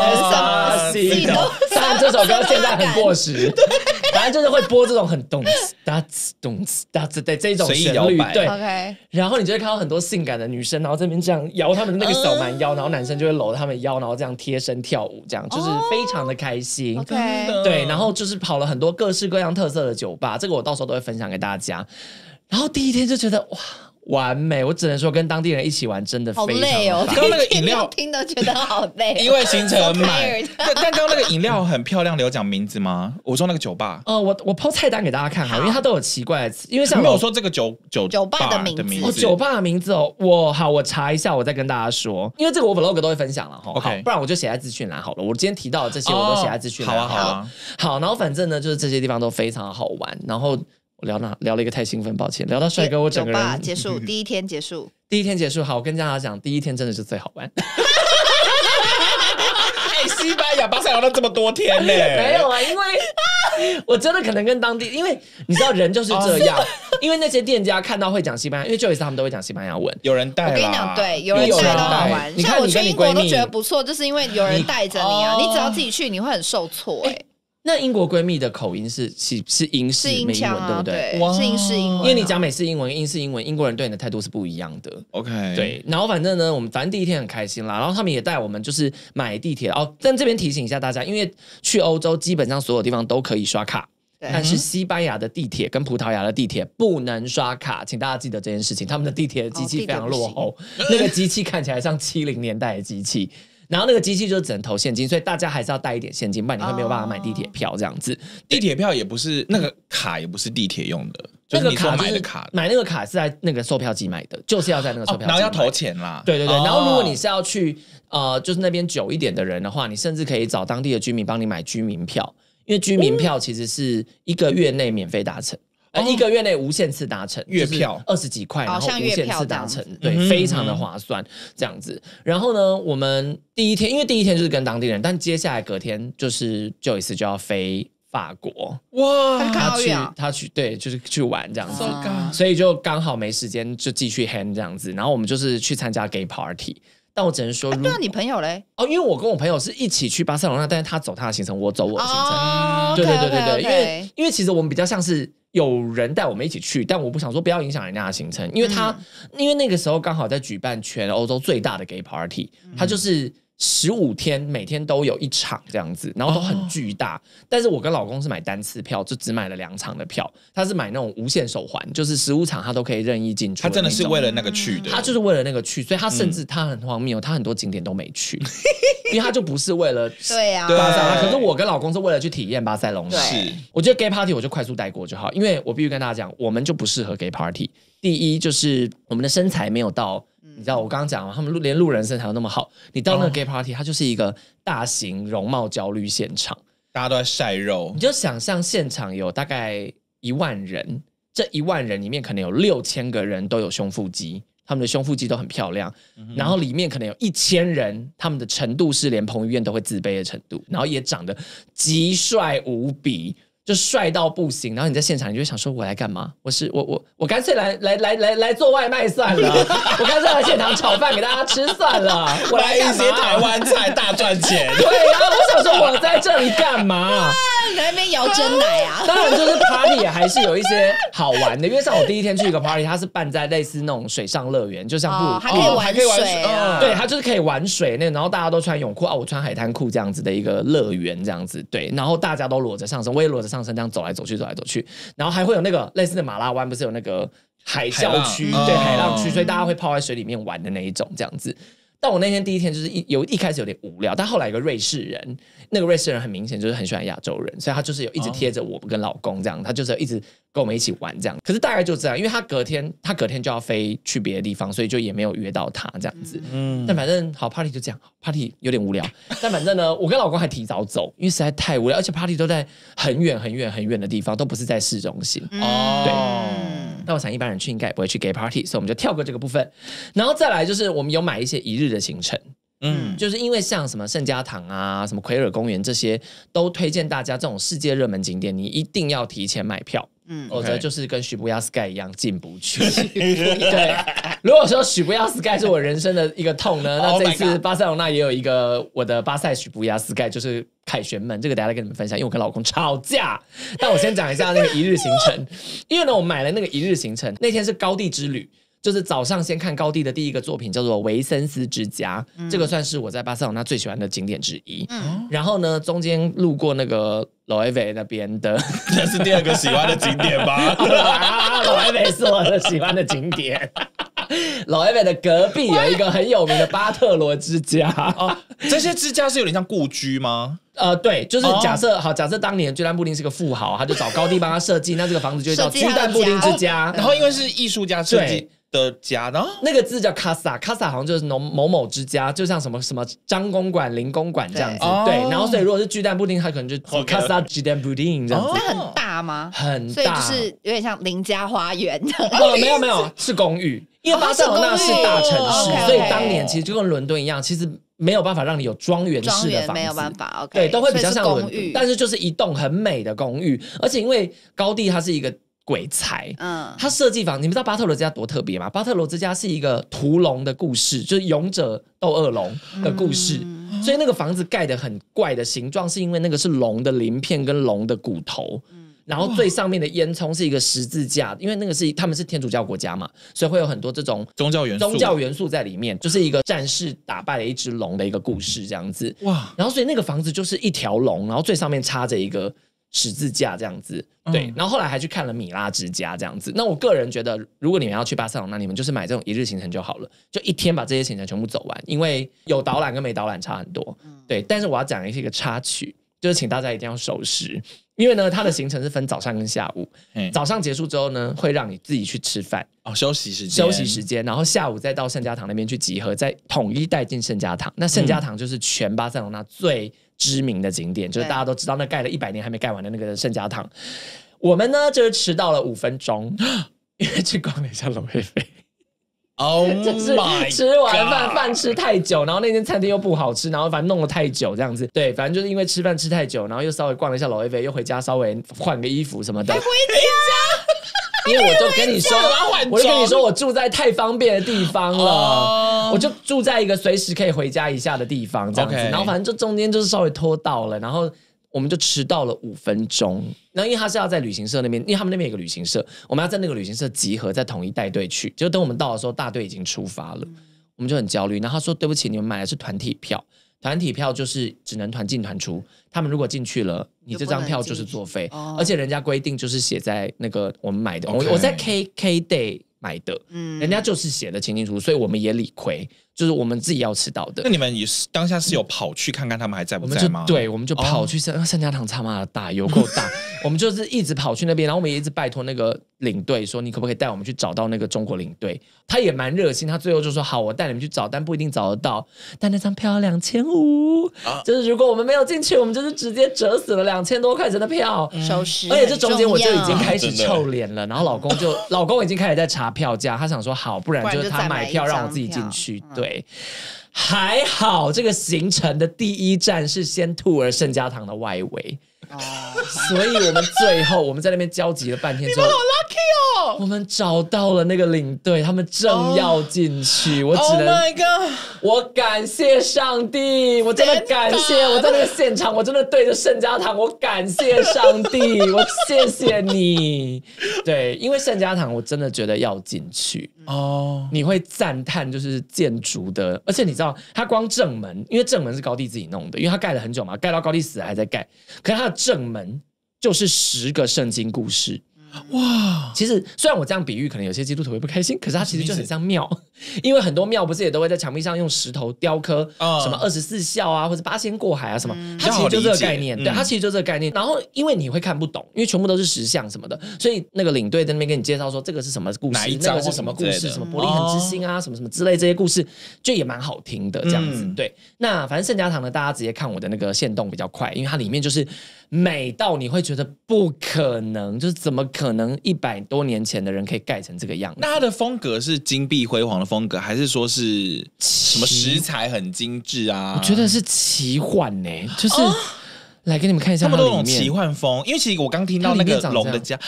[SPEAKER 1] Despacito。当然这首歌现在很过时，反正就是会播这种很咚哒咚哒的这种旋律，对。
[SPEAKER 3] OK。
[SPEAKER 1] 然后你就会看到很多性感的女生，然后这边这样摇他们的那个小蛮腰，然后男生就会搂他们腰，然后这样贴身跳舞，这样就是非常的开心。
[SPEAKER 3] OK。
[SPEAKER 1] 对，然后就是跑了很多各式各样特色的酒吧，这个我到时候都会分享给大家。然后第一天就觉得哇。完美，我只能说跟当地人一起玩真的非常好
[SPEAKER 3] 累哦。
[SPEAKER 2] 刚刚那个饮料
[SPEAKER 3] 听都觉得好累、哦，
[SPEAKER 2] 因为行程很满。但但刚刚那个饮料很漂亮，你有讲名字吗？我说那个酒吧，
[SPEAKER 1] 呃，我我 po 菜单给大家看哈，因为它都有奇怪的词，因为像
[SPEAKER 2] 没有说这个酒酒
[SPEAKER 3] 酒吧的名字，
[SPEAKER 1] 哦，酒吧的名字哦，我好，我查一下，我再跟大家说，因为这个我 vlog 都会分享了哈，
[SPEAKER 2] OK，
[SPEAKER 1] 不然我就写在资讯栏好了。我今天提到的这些我都写在资讯栏、
[SPEAKER 2] 哦，好啊好啊，
[SPEAKER 1] 好，然后反正呢，就是这些地方都非常好玩，然后。我聊哪聊了一个太兴奋，抱歉。聊到帅哥，我整个人
[SPEAKER 3] 酒吧结束，第一天结束，
[SPEAKER 1] 第一天结束。好，我跟大家讲，第一天真的是最好玩。
[SPEAKER 2] 哎，西班牙巴塞罗那这么多天呢？
[SPEAKER 1] 没有啊，因为我真的可能跟当地，因为你知道人就是这样，因为那些店家看到会讲西班牙，因为 Joyce 他们都会讲西班牙文，
[SPEAKER 2] 有人带。
[SPEAKER 3] 我跟你讲，对，有人带都好玩。
[SPEAKER 1] 你看，
[SPEAKER 3] 我去英国都觉得不错，
[SPEAKER 1] 你
[SPEAKER 3] 就是因为有人带着你啊，你, 你只要自己去，你会很受挫哎、欸。
[SPEAKER 1] 那英国闺蜜的口音是是是英式美英文，对不对？
[SPEAKER 3] 对，是英式英文。
[SPEAKER 1] 因为你讲美式英文、英式英文，英国人对你的态度是不一样的。
[SPEAKER 2] OK，
[SPEAKER 1] 对。然后反正呢，我们反正第一天很开心啦。然后他们也带我们就是买地铁哦。但这边提醒一下大家，因为去欧洲基本上所有地方都可以刷卡，但是西班牙的地铁跟葡萄牙的地铁不能刷卡，请大家记得这件事情。他们的地铁的机器非常落后，哦、那个机器看起来像七零年代的机器。然后那个机器就只能投现金，所以大家还是要带一点现金，不然你会没有办法买地铁票这样子。
[SPEAKER 2] 地铁票也不是那个卡，也不是地铁用的，就是你说买的卡，
[SPEAKER 1] 买那个卡是在那个售票机买的，就是要在那个售票机买的、
[SPEAKER 2] 哦，然后要投钱啦。
[SPEAKER 1] 对对对，哦、然后如果你是要去呃，就是那边久一点的人的话，你甚至可以找当地的居民帮你买居民票，因为居民票其实是一个月内免费搭乘。 呃，一个月内无限次达成，
[SPEAKER 2] 月票
[SPEAKER 1] 二十几块，然后无限次达成，对，
[SPEAKER 2] 嗯、
[SPEAKER 1] 非常的划算，这样子。然后呢，我们第一天，因为第一天就是跟当地人，但接下来隔天就是 Joyce 就要飞法国，
[SPEAKER 2] 哇，
[SPEAKER 1] 他去他去对，就是去玩这样子，
[SPEAKER 2] oh、
[SPEAKER 1] 所以就刚好没时间就继续 hang 这样子。然后我们就是去参加 gay party。但我只能说，
[SPEAKER 3] 对啊，你朋友嘞？
[SPEAKER 1] 哦，因为我跟我朋友是一起去巴塞罗那，但是他走他的行程，我走我的行程。
[SPEAKER 3] 哦、
[SPEAKER 1] 对对对对对，
[SPEAKER 3] okay, okay, okay.
[SPEAKER 1] 因为因为其实我们比较像是有人带我们一起去，但我不想说不要影响人家的行程，因为他、嗯、因为那个时候刚好在举办全欧洲最大的 gay party，、嗯、他就是十五天每天都有一场这样子，然后都很巨大。哦、但是我跟老公是买单次票，就只买了两场的票。他是买那种无限手环，就是十五场他都可以任意进出。
[SPEAKER 2] 他真的是为了那个去的，
[SPEAKER 1] 他就是为了那个去，所以他甚至他很荒谬，他很多景点都没去，因为他就不是为了
[SPEAKER 3] 对呀
[SPEAKER 1] 巴塞罗那。可是我跟老公是为了去体验巴塞隆纳。
[SPEAKER 2] 是，
[SPEAKER 1] 我觉得 gay party 我就快速带过就好，因为我必须跟大家讲，我们就不适合 gay party。第一就是我们的身材没有到。你知道我刚刚讲了，他们连路人身材都那么好，你到那个 gay party，、哦、它就是一个大型容貌焦虑现场，
[SPEAKER 2] 大家都在晒肉。
[SPEAKER 1] 你就想象现场有大概一万人，这一万人里面可能有六千个人都有胸腹肌，他们的胸腹肌都很漂亮，嗯、然后里面可能有一千人，他们的程度是连彭于晏都会自卑的程度，然后也长得极帅无比。就帅到不行，然后你在现场，你就会想说：“我来干嘛？我是我我我干脆来来来来来做外卖算了，我干脆来现场炒饭给大家吃算了，我来
[SPEAKER 2] 一些台湾菜大赚钱。”
[SPEAKER 1] 对，然后我想说我在这里干嘛？
[SPEAKER 3] 你在那边摇真奶啊？
[SPEAKER 1] 当然，就是 party 也还是有一些好玩的，因为像我第一天去一个 party， 它是办在类似那种水上乐园，就像不、
[SPEAKER 3] 哦、还可以玩水啊，
[SPEAKER 1] 对，它就是可以玩水那，然后大家都穿泳裤啊，我穿海滩裤这样子的一个乐园这样子，对，然后大家都裸着上身，我也裸着上身这样走来走去走来走去，然后还会有那个类似的马拉湾，不是有那个海啸区，对，海浪区，所以大家会泡在水里面玩的那一种这样子。但我那天第一天就是一有一开始有点无聊，但后来有个瑞士人，那个瑞士人很明显就是很喜欢亚洲人，所以他就是有一直贴着我跟老公这样，他就是一直跟我们一起玩这样。可是大概就这样，因为他隔天他隔天就要飞去别的地方，所以就也没有约到他这样子。嗯，但反正好 party 就这样 ，party 有点无聊。但反正呢，我跟老公还提早走，因为实在太无聊，而且 party 都在很远很远很远的地方，都不是在市中心。哦，对。那我想一般人去应该也不会去 gay party， 所以我们就跳过这个部分。然后再来就是我们有买一些一日的行程。嗯，就是因为像什么圣家堂啊、什么奎尔公园这些，都推荐大家这种世界热门景点，你一定要提前买票。嗯，否则就是跟许不亚 Sky 一样进不去。对，如果说许不亚 Sky 是我人生的一个痛呢，那这次巴塞罗那也有一个我的巴塞许不亚 Sky， 就是凯旋门，这个等一下再跟你们分享，因为我跟老公吵架。但我先讲一下那个一日行程，因为呢，我买了那个一日行程，那天是高地之旅。就是早上先看高地的第一个作品叫做维森斯之家、嗯、这个算是我在巴塞罗那最喜欢的景点之一、嗯、然后呢中间路过那个老埃维那边的
[SPEAKER 2] 那是第二个喜欢的景点吧
[SPEAKER 1] 老埃维是我的喜欢的景点老埃维的隔壁有一个很有名的巴特罗之家、
[SPEAKER 2] 哦、这些之家是有点像故居吗？
[SPEAKER 1] 呃，对，就是假设、哦、好，假设当年居蛋布丁是个富豪，他就找高地帮他设计，那这个房子就叫居蛋布丁之家、
[SPEAKER 2] 哦、然后因为是艺术家设计的家呢，
[SPEAKER 1] 那个字叫 casa casa 好像就是某某之家，就像什么什么张公馆林公馆这样子， 对, 对，然后所以如果是巨蛋布丁，它可能就 casa 巨蛋布丁这样子。
[SPEAKER 3] 那很大吗？
[SPEAKER 1] 很大，
[SPEAKER 3] 所以就是有点像邻家花园
[SPEAKER 1] 哦，没有没有，是公寓，因为巴塞罗那是大城市、
[SPEAKER 3] 哦，
[SPEAKER 1] 所以当年其实就跟伦敦一样，其实没有办法让你有庄园式的房子，
[SPEAKER 3] 没有办法 ，OK，
[SPEAKER 1] 对，都会比较像伦敦，但是就是一栋很美的公寓，而且因为高地它是一个鬼才，嗯，他设计房，你们知道巴特罗之家多特别吗？巴特罗之家是一个屠龙的故事，就是勇者斗恶龙的故事、嗯，所以那个房子盖得很怪的形状，是因为那个是龙的鳞片跟龙的骨头。嗯，然后最上面的烟囱是一个十字架，因为那个是他们是天主教国家嘛，所以会有很多这种
[SPEAKER 2] 宗教元素
[SPEAKER 1] 宗教元素在里面，就是一个战士打败了一只龙的一个故事这样子。哇！然后所以那个房子就是一条龙，然后最上面插着一个十字架这样子。对，然后后来还去看了米拉之家这样子。那我个人觉得，如果你们要去巴塞罗那，你们就是买这种一日行程就好了，就一天把这些行程全部走完，因为有导览跟没导览差很多。对，但是我要讲一个插曲，就是请大家一定要守时。因为呢，它的行程是分早上跟下午，早上结束之后呢，会让你自己去吃饭
[SPEAKER 2] 哦，休息时间，
[SPEAKER 1] 休息时间，然后下午再到圣家堂那边去集合，再统一带进圣家堂。那圣家堂就是全巴塞罗那最知名的景点，就是大家都知道那盖了一百年还没盖完的那个圣家堂。 我们呢就是迟到了五分钟，因为去逛了一下龙飞飞。
[SPEAKER 2] Oh
[SPEAKER 1] 就是吃完饭饭吃太久，然后那间餐厅又不好吃，然后反正弄了太久这样子。对，反正就是因为吃饭吃太久，然后又稍微逛了一下老 A 飞，又回家稍微换个衣服什么的。
[SPEAKER 3] 还回家？
[SPEAKER 1] 因为我就跟你说，我就跟你说，我住在太方便的地方了， oh. 我就住在一个随时可以回家一下的地方这样子。Okay. 然后反正就中间就是稍微拖到了，然后我们就迟到了五分钟。然后因为他是要在旅行社那边，因为他们那边有个旅行社，我们要在那个旅行社集合，再统一带队去。就等我们到的时候，大队已经出发了，我们就很焦虑。然后他说：“对不起，你们买的是团体票，团体票就是只能团进团出。他们如果进去了，你这张票就是作废，而且人家规定就是写在那个我们买的，我, 我在 K K Day 买的，嗯，人家就是写的清清楚楚，所以我们也理亏。”就是我们自己要吃到的。
[SPEAKER 2] 那你们也是当下是有跑去看看他们还在不在吗？
[SPEAKER 1] 我们就对，我们就跑去圣圣家堂，他妈的大，有够大。我们就是一直跑去那边，然后我们也一直拜托那个领队说，你可不可以带我们去找到那个中国领队？他也蛮热心，他最后就说好，我带你们去找，但不一定找得到。但那张票要两千五，就是如果我们没有进去，我们就是直接折死了两千多块钱的票。
[SPEAKER 3] 收拾，
[SPEAKER 1] 而且这中间我就已经开始臭脸了，然后老公就老公已经开始在查票价，他想说好，不然就是他买票让我自己进去。对。对，还好这个行程的第一站是先吐了圣家堂的外围，哦，所以我们最后我们在那边焦急了半天之后，
[SPEAKER 2] 你们好 lucky 哦，
[SPEAKER 1] 我们找到了那个领队，他们正要进去，我只能
[SPEAKER 2] Oh my God，
[SPEAKER 1] 我感谢上帝，我真的感谢，我在那个现场，我真的对着圣家堂，我感谢上帝，我谢谢你。对，因为圣家堂我真的觉得要进去哦， oh. 你会赞叹就是建筑的，而且你知道，它光正门，因为正门是高第自己弄的，因为他盖了很久嘛，盖到高第死还在盖，可是它的正门就是十个圣经故事。哇！其实虽然我这样比喻，可能有些基督徒会不开心，可是它其实就很像庙，因为很多庙不是也都会在墙壁上用石头雕刻、嗯、什么二十四孝啊，或者八仙过海啊什么，嗯、它其实就这个概念，对，它其实就这个概念。然后因为你会看不懂，因为全部都是石像什么的，所以那个领队在那边跟你介绍说这个是什么故事，那个是什么故事，什么伯利恒之星啊，哦、什么什么之类这些故事，就也蛮好听的这样子。嗯、对，那反正圣家堂呢，大家直接看我的那个限动比较快，因为它里面就是美到你会觉得不可能，就是怎么可能一百多年前的人可以盖成这个样子？
[SPEAKER 2] 那它的风格是金碧辉煌的风格，还是说是什么食材很精致啊？
[SPEAKER 1] 我觉得是奇幻呢、欸，就是、哦、来给你们看一下它里面，
[SPEAKER 2] 他们都有奇幻风。因为其实我刚听到那个龙的家。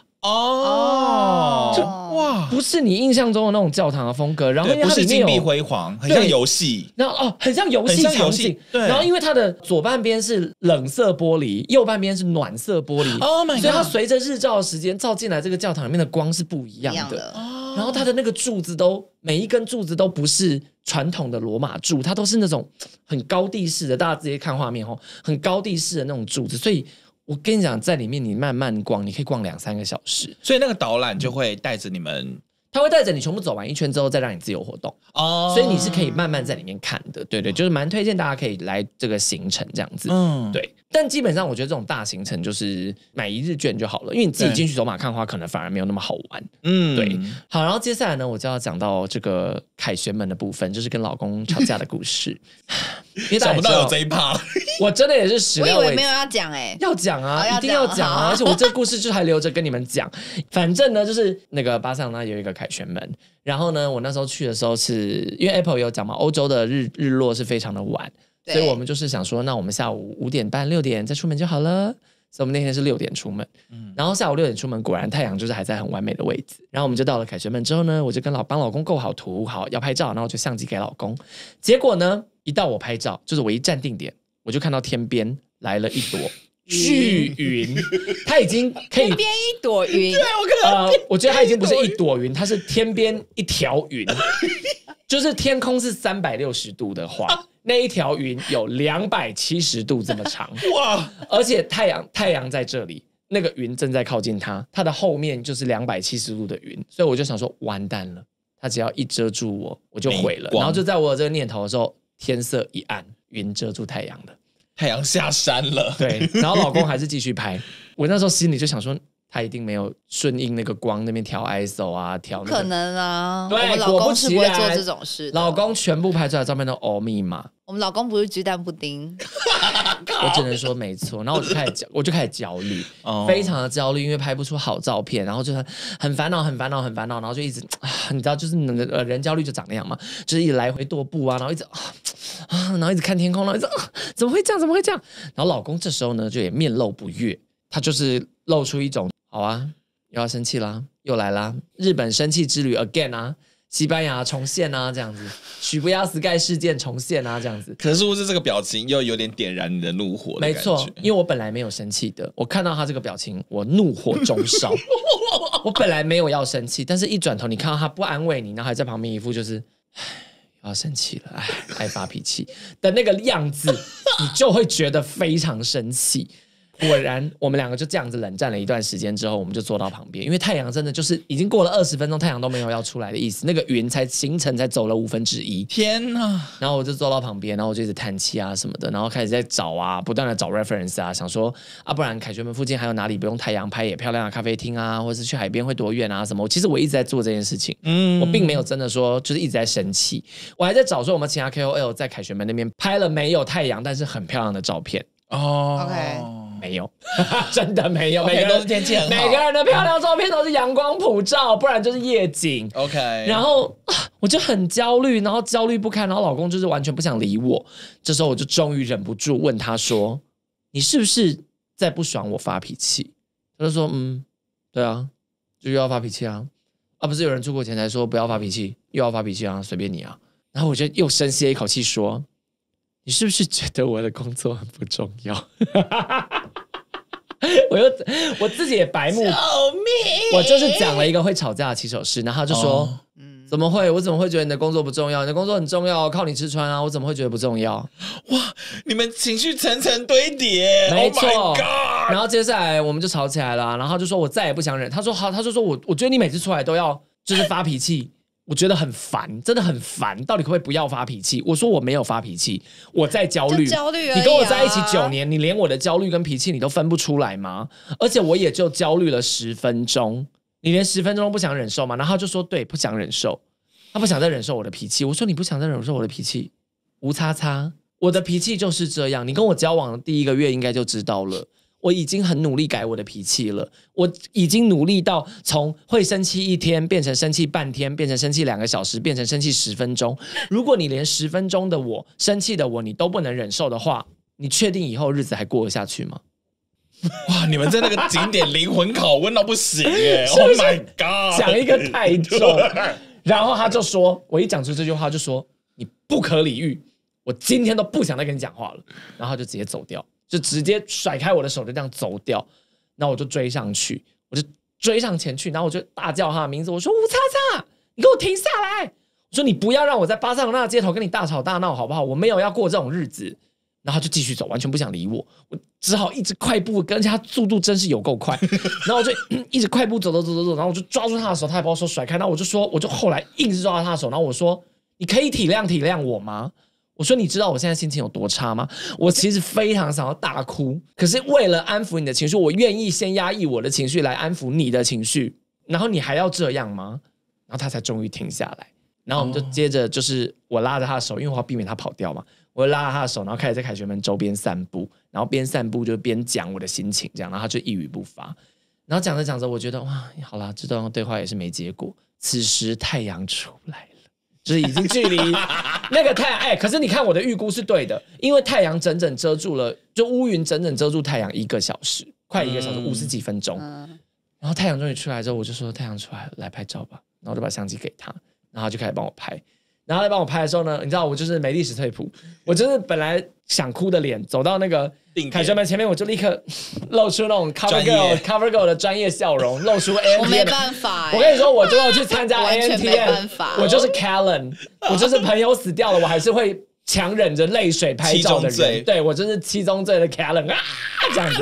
[SPEAKER 2] 哦，
[SPEAKER 1] 哇，不是你印象中的那种教堂的风格，然后因为它里面有
[SPEAKER 2] 不是金碧辉煌，很像游戏，
[SPEAKER 1] 然后哦，很像游戏场景，对。然后因为它的左半边是冷色玻璃，右半边是暖色玻璃，
[SPEAKER 2] Oh my God，
[SPEAKER 1] 所以它随着日照的时间照进来，这个教堂里面的光是不一样的。哦、然后它的那个柱子都每一根柱子都不是传统的罗马柱，它都是那种很高地式的，大家直接看画面哦，很高地式的那种柱子，所以。我跟你讲，在里面你慢慢逛，你可以逛两三个小时。
[SPEAKER 2] 所以那个导览就会带着你们，
[SPEAKER 1] 他会带着你全部走完一圈之后，再让你自由活动。哦，所以你是可以慢慢在里面看的。对对，就是蛮推荐大家可以来这个行程这样子。嗯，对。但基本上我觉得这种大行程就是买一日券就好了，因为你自己进去走马看花，可能反而没有那么好玩。嗯，对。好，然后接下来呢，我就要讲到这个凯旋门的部分，就是跟老公吵架的故事。
[SPEAKER 2] 想不到有这一趴，
[SPEAKER 1] 我真的也是始料未及。
[SPEAKER 3] 我以为没有要讲哎、欸，
[SPEAKER 1] 要讲啊，一定要讲啊！而且我这个故事就还留着跟你们讲。反正呢，就是那个巴塞罗那有一个凯旋门，然后呢，我那时候去的时候是因为 Apple 有讲嘛，欧洲的日日落是非常的晚。所以我们就是想说，那我们下午五点半、六点再出门就好了。所以我们那天是六点出门，嗯、然后下午六点出门，果然太阳就是还在很完美的位置。然后我们就到了凯旋门之后呢，我就跟老帮老公构好图，好要拍照，然后就相机给老公。结果呢，一到我拍照，就是我一站定点，我就看到天边来了一朵巨云，它已经可以
[SPEAKER 3] 天边一朵云，
[SPEAKER 2] 对我看到、
[SPEAKER 1] 呃，我觉得它已经不是一朵云，它是天边一条云，就是天空是三百六十度的话。那一条云有两百七十度这么长，哇！而且太阳太阳在这里，那个云正在靠近它，它的后面就是两百七十度的云，所以我就想说，完蛋了，它只要一遮住我，我就毁了。然后就在我有这个念头的时候，天色一暗，云遮住太阳了，
[SPEAKER 2] 太阳下山了。
[SPEAKER 1] 对，然后老公还是继续拍，我那时候心里就想说。他一定没有顺应那个光那边调 I S O 啊，调、那个、
[SPEAKER 3] 不可能啊！
[SPEAKER 1] 对，
[SPEAKER 3] 我们老公是不会做这种事的。
[SPEAKER 1] 老公全部拍出来的照片都欧密码，
[SPEAKER 3] 我们老公不是鸡蛋布丁，
[SPEAKER 1] 我只能说没错。然后我就开始焦，我就开始焦虑，哦、非常的焦虑，因为拍不出好照片，然后就很很烦恼，很烦恼，很烦恼，然后就一直啊，你知道，就是呃人焦虑就长那样嘛，就是一直来回踱步啊，然后一直啊啊，然后一直看天空，然后一直啊，怎么会这样？怎么会这样？然后老公这时候呢，就也面露不悦，他就是露出一种好啊，又要生气啦，又来啦，日本生气之旅 again 啊。西班牙重现啊，这样子，许不亚斯盖事件重现啊，这样子。
[SPEAKER 2] 可是，是不是这个表情又有点点燃你的怒火的感觉？
[SPEAKER 1] 没错，因为我本来没有生气的，我看到他这个表情，我怒火中烧。我本来没有要生气，但是一转头，你看到他不安慰你，然后还在旁边一副就是要生气了，哎，爱发脾气的那个样子，你就会觉得非常生气。果然，我们两个就这样子冷战了一段时间之后，我们就坐到旁边，因为太阳真的就是已经过了二十分钟，太阳都没有要出来的意思，那个云才行程才走了五分之一。
[SPEAKER 2] 天哪！
[SPEAKER 1] 然后我就坐到旁边，然后我就一直叹气啊什么的，然后开始在找啊，不断的找 reference 啊，想说啊，不然凯旋门附近还有哪里不用太阳拍也漂亮的咖啡厅啊，或者是去海边会多远啊什么。其实我一直在做这件事情，嗯，我并没有真的说就是一直在生气，我还在找说我们其他 K O L 在凯旋门那边拍了没有太阳，但是很漂亮的照片。
[SPEAKER 2] 哦
[SPEAKER 3] ，OK。
[SPEAKER 1] 没有，真的没有。
[SPEAKER 2] 每个人都是天气很好，
[SPEAKER 1] 每个人的漂亮照片都是阳光普照，不然就是夜景。
[SPEAKER 2] OK，
[SPEAKER 1] 然后我就很焦虑，然后焦虑不堪，然后老公就是完全不想理我。这时候我就终于忍不住问他说：“你是不是在不爽我发脾气？”他就说：“嗯，对啊，就又要发脾气啊。啊，不是有人出国前才说不要发脾气，又要发脾气啊，随便你啊。”然后我就又深吸了一口气说：“你是不是觉得我的工作很不重要？”我又我自己也白目，我就是讲了一个会吵架的起手式，然后他就说、哦嗯、怎么会我怎么会觉得你的工作不重要，你的工作很重要，靠你吃穿啊，我怎么会觉得不重要？
[SPEAKER 2] 哇，你们情绪层层堆叠，
[SPEAKER 1] 没错、
[SPEAKER 2] oh、
[SPEAKER 1] 然后接下来我们就吵起来了，然后他就说我再也不想忍，他说好，他就说我我觉得你每次出来都要就是发脾气，我觉得很烦，真的很烦，到底可不可以不要发脾气？我说我没有发脾气，我在焦虑。
[SPEAKER 3] 焦虑而已啊，
[SPEAKER 1] 你跟我在一起九年，你连我的焦虑跟脾气你都分不出来吗？而且我也就焦虑了十分钟，你连十分钟都不想忍受吗？然后他就说对，不想忍受，他不想再忍受我的脾气。我说你不想再忍受我的脾气，无叉叉，我的脾气就是这样。你跟我交往的第一个月应该就知道了。我已经很努力改我的脾气了，我已经努力到从会生气一天变成生气半天，变成生气两个小时，变成生气十分钟。如果你连十分钟的我生气的我你都不能忍受的话，你确定以后日子还过得下去吗？
[SPEAKER 2] 哇，你们在那个景点灵魂拷问到不行耶！Oh my god，
[SPEAKER 1] 讲一个太重。然后他就说，我一讲出这句话就说你不可理喻，我今天都不想再跟你讲话了。然后他就直接走掉。就直接甩开我的手，就这样走掉。然后我就追上去，我就追上前去，然后我就大叫他的名字，我说吴叉叉，你给我停下来！我说你不要让我在巴塞罗那街头跟你大吵大闹，好不好？我没有要过这种日子。然后他就继续走，完全不想理我，我只好一直快步跟，而且他速度真是有够快。然后我就、嗯、一直快步走走走走走，然后我就抓住他的手，他也把我手甩开。然后我就说，我就后来硬是抓到他的手，然后我说，你可以体谅体谅我吗？我说你知道我现在心情有多差吗？我其实非常想要大哭，可是为了安抚你的情绪，我愿意先压抑我的情绪来安抚你的情绪，然后你还要这样吗？然后他才终于停下来。然后我们就接着就是我拉着他的手，因为我要避免他跑掉嘛，我就拉着他的手，然后开始在凯旋门周边散步，然后边散步就边讲我的心情，这样，然后他就一语不发。然后讲着讲着，我觉得哇，好啦，这段对话也是没结果。此时太阳出来了。就是已经距离那个太阳，哎，可是你看我的预估是对的，因为太阳整整遮住了，就乌云整整遮住太阳一个小时，快一个小时，五十几分钟。嗯、然后太阳终于出来之后，我就说太阳出来了，来拍照吧。然后我就把相机给他，然后他就开始帮我拍。然后在帮我拍的时候呢，你知道我就是没历史退谱，我就是本来想哭的脸，走到那个凯旋门前面，我就立刻露出那种 cover girl cover girl 的专业笑容，露出 A N T M。
[SPEAKER 3] 我没办法、欸，
[SPEAKER 1] 我跟你说，我就要去参加 A N T M，
[SPEAKER 3] 完全没办法，
[SPEAKER 1] 我就是 Callen， 我就是朋友死掉了，我还是会强忍着泪水拍照的人。对，我就是七宗罪的 Callen 啊，这样子。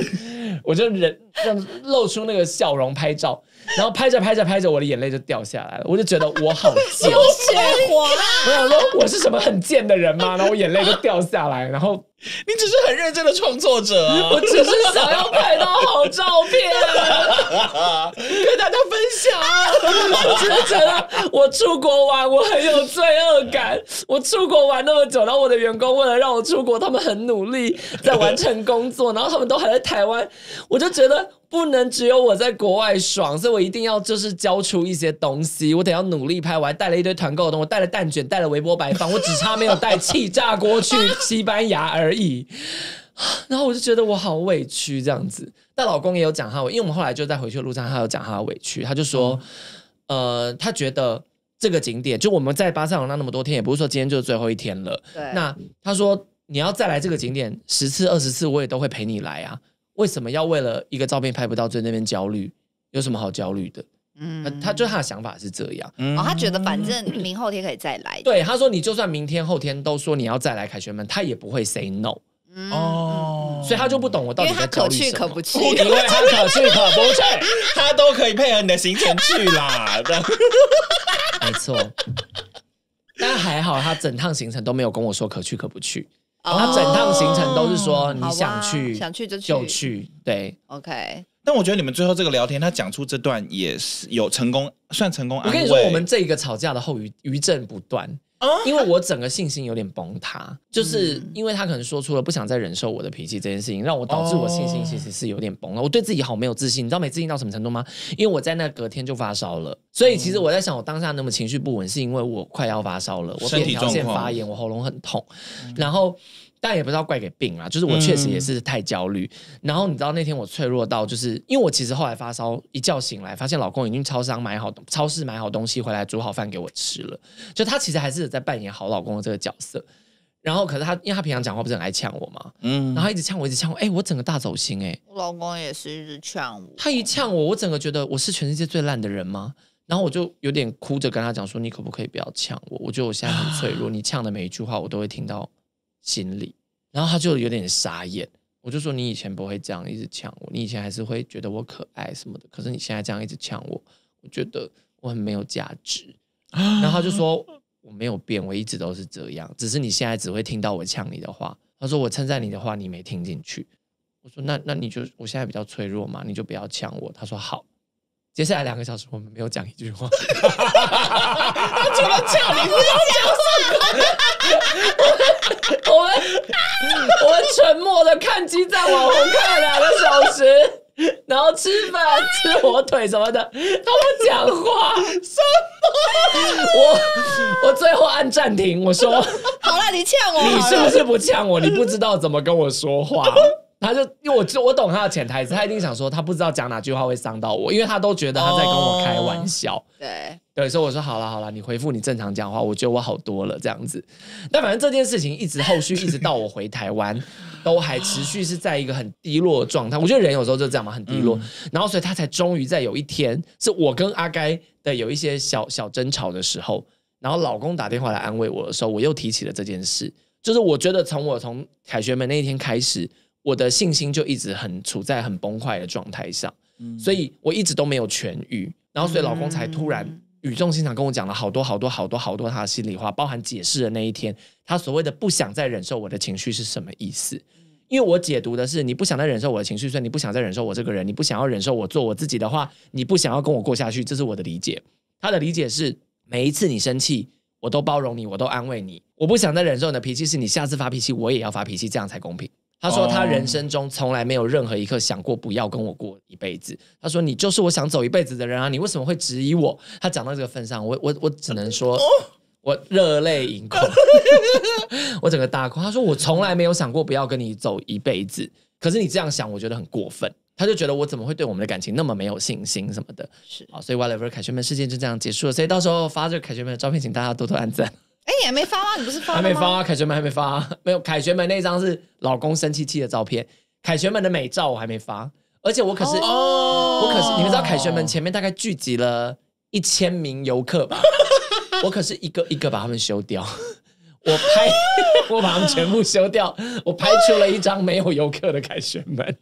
[SPEAKER 1] 我就忍让露出那个笑容拍照，然后拍着拍着拍着，我的眼泪就掉下来了，我就觉得我好贱，
[SPEAKER 3] 雪花，
[SPEAKER 1] 我想说我是什么很贱的人吗？然后我眼泪就掉下来，然后
[SPEAKER 2] 你只是很认真的创作者啊，
[SPEAKER 1] 我只是想要拍到好照片，
[SPEAKER 2] 跟大家分享。
[SPEAKER 1] 我只是觉得我出国玩，我很有罪恶感。我出国玩那么久，然后我的员工为了让我出国，他们很努力在完成工作，然后他们都还在台湾，我就觉得不能只有我在国外爽，所以我一定要就是交出一些东西，我得要努力拍。我还带了一堆团购的东西，我带了蛋卷，带了微波白饭，我只差没有带气炸锅去西班牙而已。然后我就觉得我好委屈这样子，但老公也有讲他，因为我们后来就在回去的路上，他有讲他的委屈，他就说，嗯、呃，他觉得这个景点，就我们在巴塞罗那那么多天，也不是说今天就是最后一天了。
[SPEAKER 3] 对，
[SPEAKER 1] 那他说你要再来这个景点十次二十次，我也都会陪你来啊。为什么要为了一个照片拍不到在那边焦虑？有什么好焦虑的？嗯，他他就他的想法是这样。
[SPEAKER 3] 嗯、哦，他觉得反正明后天可以再来。
[SPEAKER 1] 对，他说你就算明天后天都说你要再来凯旋门，他也不会 say no。
[SPEAKER 3] 嗯、
[SPEAKER 2] 哦，
[SPEAKER 1] 所以他就不懂我到底在焦虑什么。
[SPEAKER 3] 因为他可去可不去，
[SPEAKER 1] 因为他可去可不去，
[SPEAKER 2] 他都可以配合你的行程去啦。
[SPEAKER 1] 没错，但还好，他整趟行程都没有跟我说可去可不去。哦、他整趟行程都是说你想去、
[SPEAKER 3] 啊、想去就去
[SPEAKER 1] 就去，对
[SPEAKER 3] ，OK。
[SPEAKER 2] 但我觉得你们最后这个聊天，他讲出这段也是有成功，算成功安慰。
[SPEAKER 1] 我跟你说，我们这一个吵架的后余余震不断。因为我整个信心有点崩塌，就是因为他可能说出了不想再忍受我的脾气这件事情，让我导致我信心其实是有点崩了。我对自己好没有自信，你知道没自信到什么程度吗？因为我在那隔天就发烧了，所以其实我在想，我当下那么情绪不稳，是因为我快要发烧了，我扁桃腺发炎，我喉咙很痛，然后。但也不是要怪给病啦，就是我确实也是太焦虑、嗯。然后你知道那天我脆弱到，就是因为我其实后来发烧，一觉醒来发现老公已经超商买好超市买好东西回来煮好饭给我吃了，就他其实还是在扮演好老公的这个角色。然后可是他因为他平常讲话不是很爱呛我嘛，嗯，然后他一直呛我一直呛我，哎、欸，我整个大走心哎、欸，
[SPEAKER 3] 我老公也是一直呛我，
[SPEAKER 1] 他一呛我，我整个觉得我是全世界最烂的人吗？然后我就有点哭着跟他讲说，你可不可以不要呛我？我觉得我现在很脆弱，你呛的每一句话我都会听到心里。然后他就有点傻眼，我就说你以前不会这样一直呛我，你以前还是会觉得我可爱什么的，可是你现在这样一直呛我，我觉得我很没有价值。然后他就说我没有变，我一直都是这样，只是你现在只会听到我呛你的话。他说我称赞你的话你没听进去。我说那那你就我现在比较脆弱嘛，你就不要呛我。他说好。接下来两个小时我们没有讲一句话。
[SPEAKER 2] 他除了呛你不要讲什么。
[SPEAKER 1] 我们我们沉默的看激战网红看了两个小时，然后吃饭吃火腿什么的，他不讲话。什么？我我最后按暂停，我说
[SPEAKER 3] 好了，你呛我，
[SPEAKER 1] 你是不是不呛我？你不知道怎么跟我说话。他就因为我我懂他的潜台词，他一定想说他不知道讲哪句话会伤到我，因为他都觉得他在跟我开玩笑。Oh,
[SPEAKER 3] 对
[SPEAKER 1] 对，所以我说好了好了，你回复你正常讲话，我觉得我好多了这样子。但反正这件事情一直后续一直到我回台湾，都还持续是在一个很低落的状态。我觉得人有时候就这样嘛，很低落。嗯、然后所以他才终于在有一天，是我跟阿该的有一些小小争吵的时候，然后老公打电话来安慰我的时候，我又提起了这件事。就是我觉得从我从凯旋门那一天开始。我的信心就一直很处在很崩坏的状态上、嗯，所以我一直都没有痊愈，然后所以老公才突然语重心长跟我讲了好多好多好多好多他的心里话，包含解释的那一天，他所谓的不想再忍受我的情绪是什么意思？因为我解读的是你不想再忍受我的情绪，所以你不想再忍受我这个人，你不想要忍受我做我自己的话，你不想要跟我过下去，这是我的理解。他的理解是每一次你生气，我都包容你，我都安慰你，我不想再忍受你的脾气，是你下次发脾气我也要发脾气，这样才公平。他说他人生中从来没有任何一刻想过不要跟我过一辈子。他说你就是我想走一辈子的人啊，你为什么会质疑我？他讲到这个份上，我我我只能说，我热泪盈眶，我整个大哭。他说我从来没有想过不要跟你走一辈子，可是你这样想，我觉得很过分。他就觉得我怎么会对我们的感情那么没有信心什么的。是好，所以 whatever 凯旋门事件就这样结束了。所以到时候发这个凯旋门的照片，请大家多多按赞。
[SPEAKER 3] 哎、欸，你还没发吗？你不是发了吗？
[SPEAKER 1] 还没发啊，凯旋门还没发、啊。没有，凯旋门那张是老公生气气的照片，凯旋门的美照我还没发。而且我可是，哦、我可是，你们知道凯旋门前面大概聚集了一千名游客吧？我可是一个一个把他们修掉。我拍，我把他们全部修掉，我拍出了一张没有游客的凯旋门。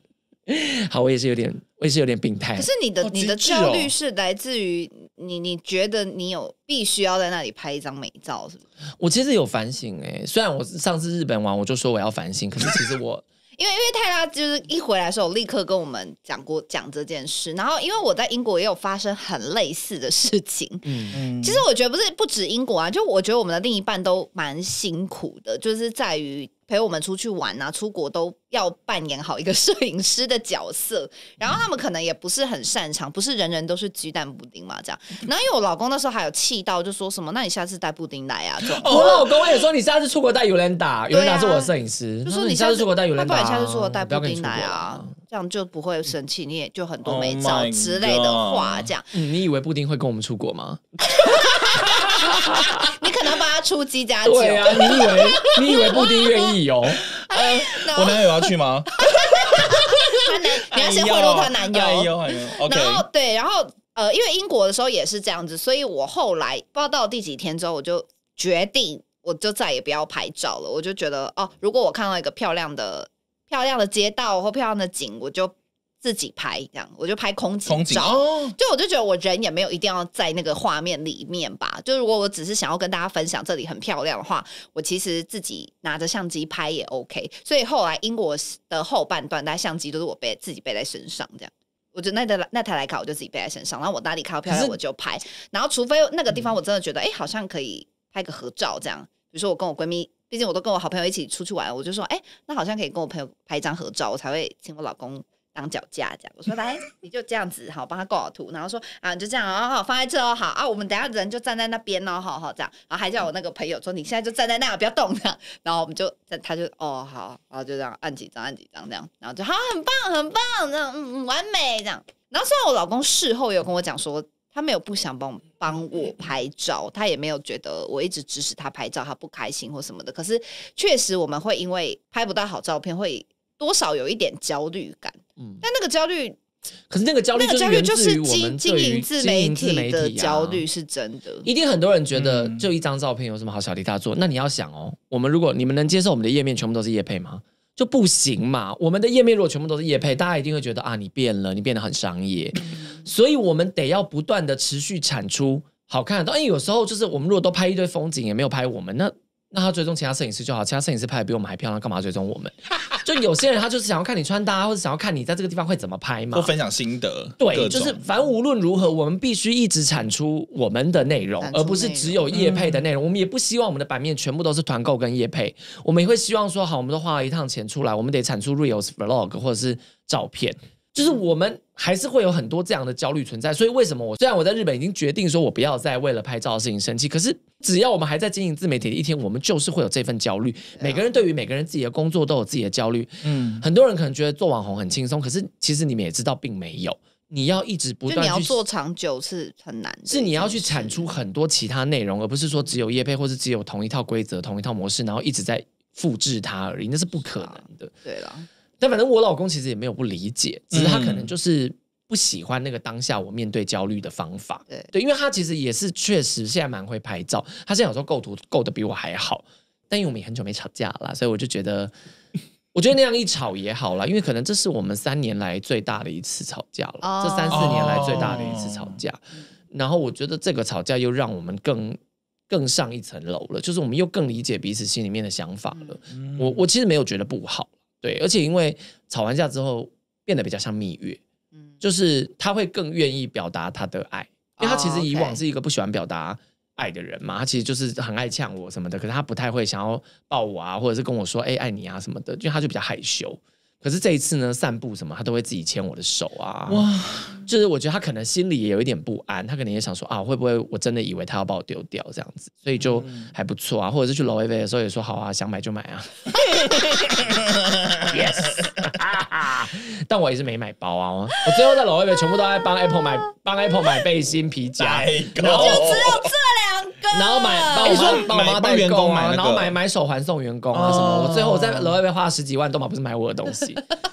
[SPEAKER 1] 好，我也是有点，我也是有点病态。
[SPEAKER 3] 可是你的、
[SPEAKER 2] 哦、
[SPEAKER 3] 你的焦虑是来自于你，你觉得你有必须要在那里拍一张美照，是不是？
[SPEAKER 1] 我其实有反省哎、欸，虽然我上次日本玩我就说我要反省，可是其实我。
[SPEAKER 3] 因为因为泰拉就是一回来的时候，立刻跟我们讲过讲这件事，然后因为我在英国也有发生很类似的事情，嗯，其实我觉得不是不止英国啊，就我觉得我们的另一半都蛮辛苦的，就是在于陪我们出去玩啊，出国都要扮演好一个摄影师的角色，然后他们可能也不是很擅长，不是人人都是鸡蛋布丁嘛，这样。然后因为我老公那时候还有气到，就说什么，那你下次带布丁来啊？
[SPEAKER 1] 我老公也说你下次出国带尤兰达，尤兰达是我的摄影师，
[SPEAKER 3] 就说
[SPEAKER 1] 你下次出国带尤兰达，
[SPEAKER 3] 不然下次出国带布丁来啊，这样就不会生气，你也就很多美照之类的话，这样。
[SPEAKER 1] 嗯，你以为布丁会跟我们出国吗？
[SPEAKER 3] 你可能帮他出鸡加酒。
[SPEAKER 1] 对啊，你以为你以为布丁愿意哦？
[SPEAKER 3] 呃、
[SPEAKER 2] 我男友要去吗？
[SPEAKER 3] 他男，你要先贿赂他男友。
[SPEAKER 2] 哎呦哎呦 okay、
[SPEAKER 3] 然后对，然后呃，因为英国的时候也是这样子，所以我后来不知道到第几天之后，我就决定，我就再也不要拍照了。我就觉得哦，如果我看到一个漂亮的、漂亮的街道或漂亮的景，我就自己拍，这样我就拍空景照。
[SPEAKER 2] 哦、
[SPEAKER 3] 就我就觉得我人也没有一定要在那个画面里面吧。就如果我只是想要跟大家分享这里很漂亮的话，我其实自己拿着相机拍也 OK。所以后来英国的后半段，大家相机都是我背自己背在身上，这样。我就那台那台徕卡我就自己背在身上，然后我哪里看到漂亮我就拍。然后除非那个地方我真的觉得，哎、欸，好像可以拍个合照这样。比如说我跟我闺蜜，毕竟我都跟我好朋友一起出去玩，我就说，哎、欸，那好像可以跟我朋友拍一张合照，我才会请我老公当脚架这样。我说来，你就这样子好，帮他构好图，然后说啊，你就这样啊，好放在这哦，好啊，我们等一下人就站在那边哦，好好这样。然后还叫我那个朋友说，你现在就站在那，不要动这样。然后我们就他就哦好，然后就这样按几张按几张这样，然后就好很棒很棒，这样嗯完美这样。然后虽然我老公事后也有跟我讲说，他没有不想帮我帮我拍照，他也没有觉得我一直指使他拍照他不开心或什么的。可是确实我们会因为拍不到好照片，会多少有一点焦虑感。嗯，但那个焦虑，
[SPEAKER 1] 可是那个焦虑就是源自于我们
[SPEAKER 3] 经营自媒体的焦虑，是真的。
[SPEAKER 1] 一定很多人觉得就一张照片有什么好小题大做？那你要想哦，我们如果你们能接受我们的页面全部都是业配吗？就不行嘛！我们的页面如果全部都是业配，大家一定会觉得啊，你变了，你变得很商业。所以我们得要不断的持续产出好看的。当然有时候就是我们如果都拍一堆风景，也没有拍我们，那那他追踪其他摄影师就好，其他摄影师拍的比我们还漂亮，干嘛追踪我们？就有些人他就是想要看你穿搭，或者想要看你在这个地方会怎么拍嘛，
[SPEAKER 2] 或分享心得。
[SPEAKER 1] 对，就是反正无论如何，我们必须一直产出我们的内容，而不是只有业配的内容。嗯、我们也不希望我们的版面全部都是团购跟业配，我们也会希望说，好，我们都花了一趟钱出来，我们得产出 reels vlog 或者是照片。就是我们还是会有很多这样的焦虑存在，所以为什么我虽然我在日本已经决定说我不要再为了拍照的事情生气，可是只要我们还在经营自媒体的一天，我们就是会有这份焦虑。每个人对于每个人自己的工作都有自己的焦虑。嗯，很多人可能觉得做网红很轻松，可是其实你们也知道并没有。你要一直不断去，
[SPEAKER 3] 就你要做长久是很难的，
[SPEAKER 1] 是你要去产出很多其他内容，而不是说只有业配或是只有同一套规则、同一套模式，然后一直在复制它而已，那是不可能的。
[SPEAKER 3] 啊、对了。
[SPEAKER 1] 但反正我老公其实也没有不理解，只是他可能就是不喜欢那个当下我面对焦虑的方法。对对，因为他其实也是确实现在蛮会拍照，他现在有时候构图构得比我还好。但因为我们也很久没吵架了，所以我就觉得，我觉得那样一吵也好啦，因为可能这是我们三年来最大的一次吵架了，哦、这三四年来最大的一次吵架。哦、然后我觉得这个吵架又让我们更更上一层楼了，就是我们又更理解彼此心里面的想法了。嗯、我我其实没有觉得不好。对，而且因为吵完架之后变得比较像蜜月，嗯，就是他会更愿意表达他的爱，因为他其实以往是一个不喜欢表达爱的人嘛，他其实就是很爱呛我什么的，可是他不太会想要抱我啊，或者是跟我说哎、欸、爱你啊什么的，因为他就比较害羞。可是这一次呢，散步什么他都会自己牵我的手啊，哇，就是我觉得他可能心里也有一点不安，他可能也想说啊，会不会我真的以为他要把我丢掉这样子，所以就还不错啊，或者是去楼 A 的时候也说好啊，想买就买啊，yes 但我也是没买包啊，我最后在楼 A 全部都在帮 Apple 买，帮 Apple 买背心皮夹，
[SPEAKER 3] 然后就只有这两个，
[SPEAKER 1] 然后买帮我妈帮我妈代购啊，然后买买手环送员工啊什么，我最后我在楼 A 花了十几万都嘛不是买我的东西。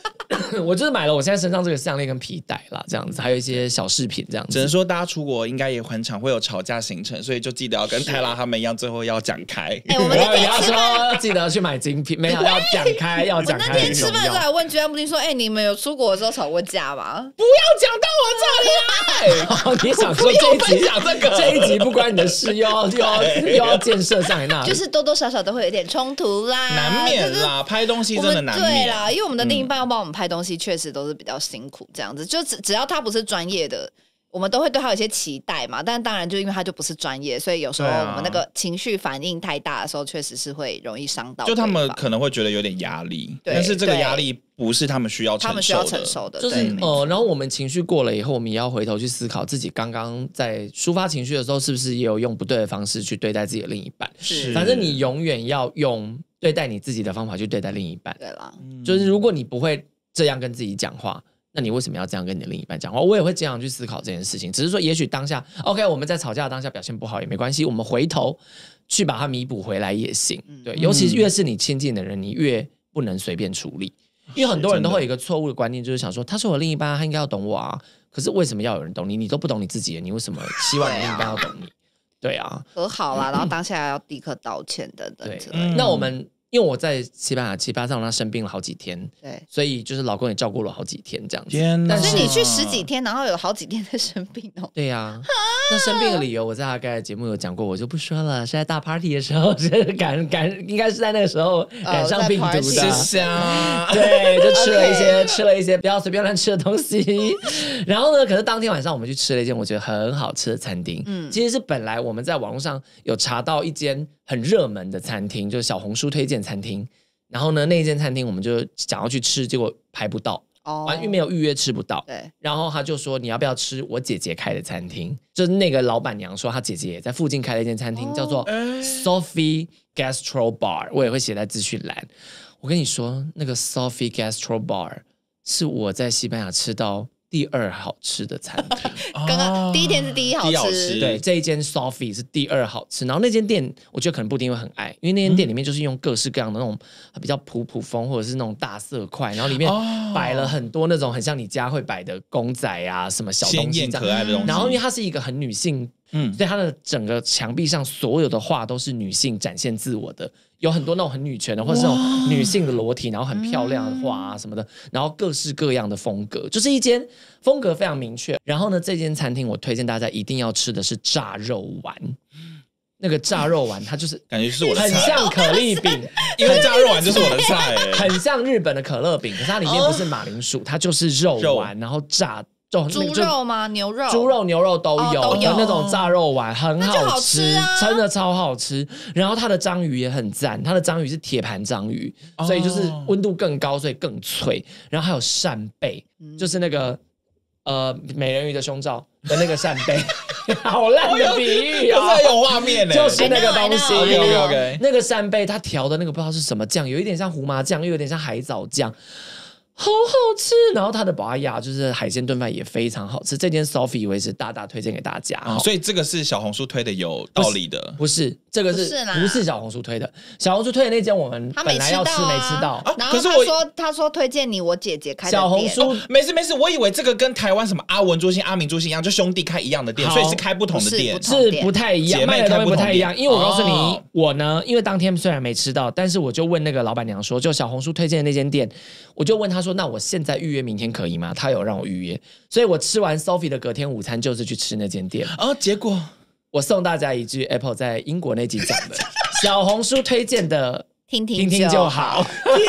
[SPEAKER 1] 我就是买了我现在身上这个项链跟皮带啦，这样子，还有一些小饰品这样子。
[SPEAKER 2] 只能说大家出国应该也很常会有吵架行程，所以就记得要跟泰拉他们一样，最后要讲开。
[SPEAKER 3] 哎、我们那天
[SPEAKER 1] 要说记得去买精品，没有要讲开，要讲开。
[SPEAKER 3] 我那天吃饭的时候还问居安布丁说：“哎、欸，你们有出国的时候吵过架吗？”
[SPEAKER 2] 不要讲到我这里来。
[SPEAKER 1] 哦、你想说这一集
[SPEAKER 2] 讲这个，
[SPEAKER 1] 这一集不关你的事，又要又要又要建设上来那里，
[SPEAKER 3] 就是多多少少都会有点冲突啦，
[SPEAKER 2] 难免啦，拍东西真的难免。
[SPEAKER 3] 对啦，因为我们的另一半要帮我们拍东西，确实都是比较辛苦，这样子。就只只要他不是专业的，我们都会对他有一些期待嘛。但当然，就因为他就不是专业，所以有时候我们那个情绪反应太大的时候，确实是会容易伤到。
[SPEAKER 2] 就他们可能会觉得有点压力，但是这个压力不是他们需要承受的，
[SPEAKER 3] 他们需要承受的，
[SPEAKER 1] 就是呃，然后我们情绪过了以后，我们也要回头去思考自己刚刚在抒发情绪的时候，是不是也有用不对的方式去对待自己的另一半？
[SPEAKER 3] 是，
[SPEAKER 1] 反正你永远要用对待你自己的方法去对待另一半。
[SPEAKER 3] 对啦，
[SPEAKER 1] 就是如果你不会这样跟自己讲话，那你为什么要这样跟你的另一半讲话？我也会这样去思考这件事情，只是说也许当下 OK 我们在吵架的当下表现不好也没关系，我们回头去把它弥补回来也行。对，尤其越是你亲近的人，你越不能随便处理，因为很多人都会有一个错误的观念，就是想说他是我另一半，他应该要懂我啊，可是为什么要有人懂你？你都不懂你自己，你为什么希望你另一半要懂你？对啊，
[SPEAKER 3] 和好啦，然后当下要立刻道歉等等之类的。
[SPEAKER 1] 那我们因为我在西班牙，西班牙他生病了好几天，
[SPEAKER 3] 对，
[SPEAKER 1] 所以就是老公也照顾了好几天这样子。
[SPEAKER 2] 天哪！
[SPEAKER 1] 但是
[SPEAKER 3] 你去十几天，然后有好几天在生病哦。
[SPEAKER 1] 对呀、啊，那生病的理由我在大概节目有讲过，我就不说了。是在大 party 的时候，是赶赶，应该是在那个时候赶上病毒的。
[SPEAKER 2] 是啊，
[SPEAKER 1] 对，就吃了一些吃了一些不要随便乱吃的东西。然后呢，可是当天晚上我们去吃了一间我觉得很好吃的餐厅。嗯，其实是本来我们在网络上有查到一间很热门的餐厅，就是小红书推荐餐厅。然后呢，那一间餐厅我们就想要去吃，结果排不到，完全没有预约吃不到。对，然后他就说你要不要吃我姐姐开的餐厅？就是那个老板娘说她姐姐也在附近开了一间餐厅，叫做 Sophie Gastro Bar， 我也会写在资讯栏。我跟你说，那个 Sophie Gastro Bar 是我在西班牙吃到第二好吃的餐厅。
[SPEAKER 3] 刚刚第一天是第一好吃，
[SPEAKER 1] 对，这一间 Sophie 是第二好吃。然后那间店，我觉得可能布丁会很爱，因为那间店里面就是用各式各样的那种比较普普风或者是那种大色块，然后里面摆了很多那种很像你家会摆的公仔啊，什么小东西这样，
[SPEAKER 2] 可爱的东西。
[SPEAKER 1] 然后因为它是一个很女性，嗯，所以它的整个墙壁上所有的画都是女性展现自我的。有很多那种很女权的，或是那种女性的裸体，然后很漂亮的画啊什么的，然后各式各样的风格，就是一间风格非常明确。然后呢，这间餐厅我推荐大家一定要吃的是炸肉丸。那个炸肉丸，它就是
[SPEAKER 2] 感觉是我的菜，
[SPEAKER 1] 很像可丽饼，
[SPEAKER 2] 因为炸肉丸就是我的菜、欸，
[SPEAKER 1] 很像日本的可乐饼，可是它里面不是马铃薯，它就是肉丸，然后炸。
[SPEAKER 3] 猪肉吗？牛肉、
[SPEAKER 1] 猪肉、牛肉都有，
[SPEAKER 3] 哦、都有
[SPEAKER 1] 那种炸肉丸很好吃，
[SPEAKER 3] 好吃啊、
[SPEAKER 1] 真的超好吃。然后它的章鱼也很赞，它的章鱼是铁盘章鱼，哦、所以就是温度更高，所以更脆。然后还有扇贝，嗯、就是那个呃美人鱼的胸罩的那个扇贝，好烂的比喻啊、
[SPEAKER 2] 哦！有画面呢，
[SPEAKER 1] 就是那个东西。
[SPEAKER 2] OK OK OK，
[SPEAKER 1] 那个扇贝它调的那个不知道是什么酱，有一点像胡麻酱，又有点像海藻酱。好好吃，然后它的宝阿雅就是海鲜炖饭也非常好吃。这间 Sophie 我也是大大推荐给大家、
[SPEAKER 2] 嗯，所以这个是小红书推的有道理的，
[SPEAKER 1] 不是, 不是这个是
[SPEAKER 3] 不, 是
[SPEAKER 1] 不是小红书推的？小红书推的那间我们本来要吃没吃到，
[SPEAKER 3] 啊、然后他说他说推荐你我姐姐开的店
[SPEAKER 1] 小红书、
[SPEAKER 2] 哦、没事没事，我以为这个跟台湾什么阿文猪心、阿明猪心一样，就兄弟开一样的店，所以是开不同的店，
[SPEAKER 1] 是不太一样，卖的东西不太一样。因为我告诉你、
[SPEAKER 2] 哦，
[SPEAKER 1] 我呢，因为当天虽然没吃到，但是我就问那个老板娘说，就小红书推荐的那间店，我就问他说，那我现在预约明天可以吗？他有让我预约，所以我吃完 Sophie 的隔天午餐就是去吃那间店。
[SPEAKER 2] 哦，结果
[SPEAKER 1] 我送大家一句 Apple 在英国那集讲的，小红书推荐的
[SPEAKER 3] 听
[SPEAKER 1] 听听就好，
[SPEAKER 2] 天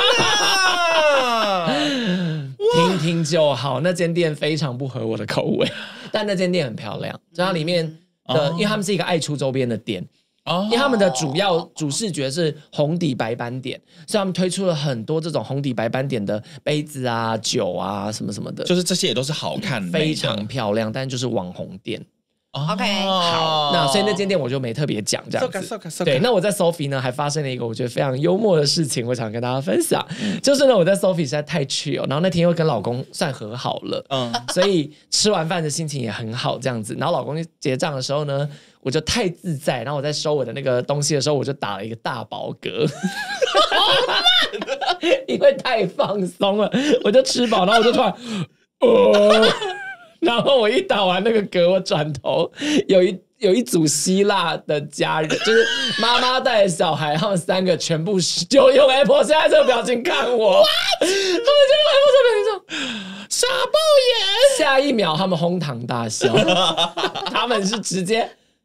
[SPEAKER 2] 哪，
[SPEAKER 1] 听听就好。那间店非常不合我的口味，但那间店很漂亮，就它里面的，哦、因为他们是一个爱出周边的店。哦、因为他们的主要主视觉是红底白斑点，所以他们推出了很多这种红底白斑点的杯子啊、酒啊什么什么的，
[SPEAKER 2] 就是这些也都是好看的，
[SPEAKER 1] 非常漂亮，但就是网红店。
[SPEAKER 3] OK，
[SPEAKER 1] 好，那所以那间店我就没特别讲这样子。
[SPEAKER 2] so good, so good.
[SPEAKER 1] 对，那我在 Sophie 呢还发生了一个我觉得非常幽默的事情，我想跟大家分享。嗯、就是呢，我在 Sophie 实在太 chill， 然后那天又跟老公算和好了，嗯，所以吃完饭的心情也很好这样子。然后老公结账的时候呢，我就太自在，然后我在收我的那个东西的时候，我就打了一个大饱嗝。 因为太放松了，我就吃饱，然后我就突然，呃，然后我一打完那个嗝，我转头有一有一组希腊的家人，就是妈妈带着小孩，他们三个全部就用 Apple 现在这个表情看我，他们就用 Apple 这个表情说傻爆眼，下一秒他们哄堂大笑，他们是直接。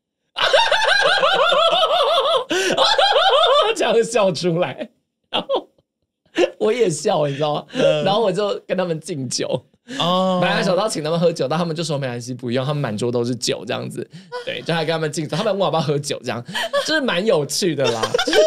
[SPEAKER 1] 这样笑出来，然后我也笑，你知道吗？嗯、然后我就跟他们敬酒。哦，本来想到请他们喝酒，但他们就说没关系，不用，他们满桌都是酒这样子。对，就还跟他们敬酒，他们问我要不要喝酒，这样就是蛮有趣的啦。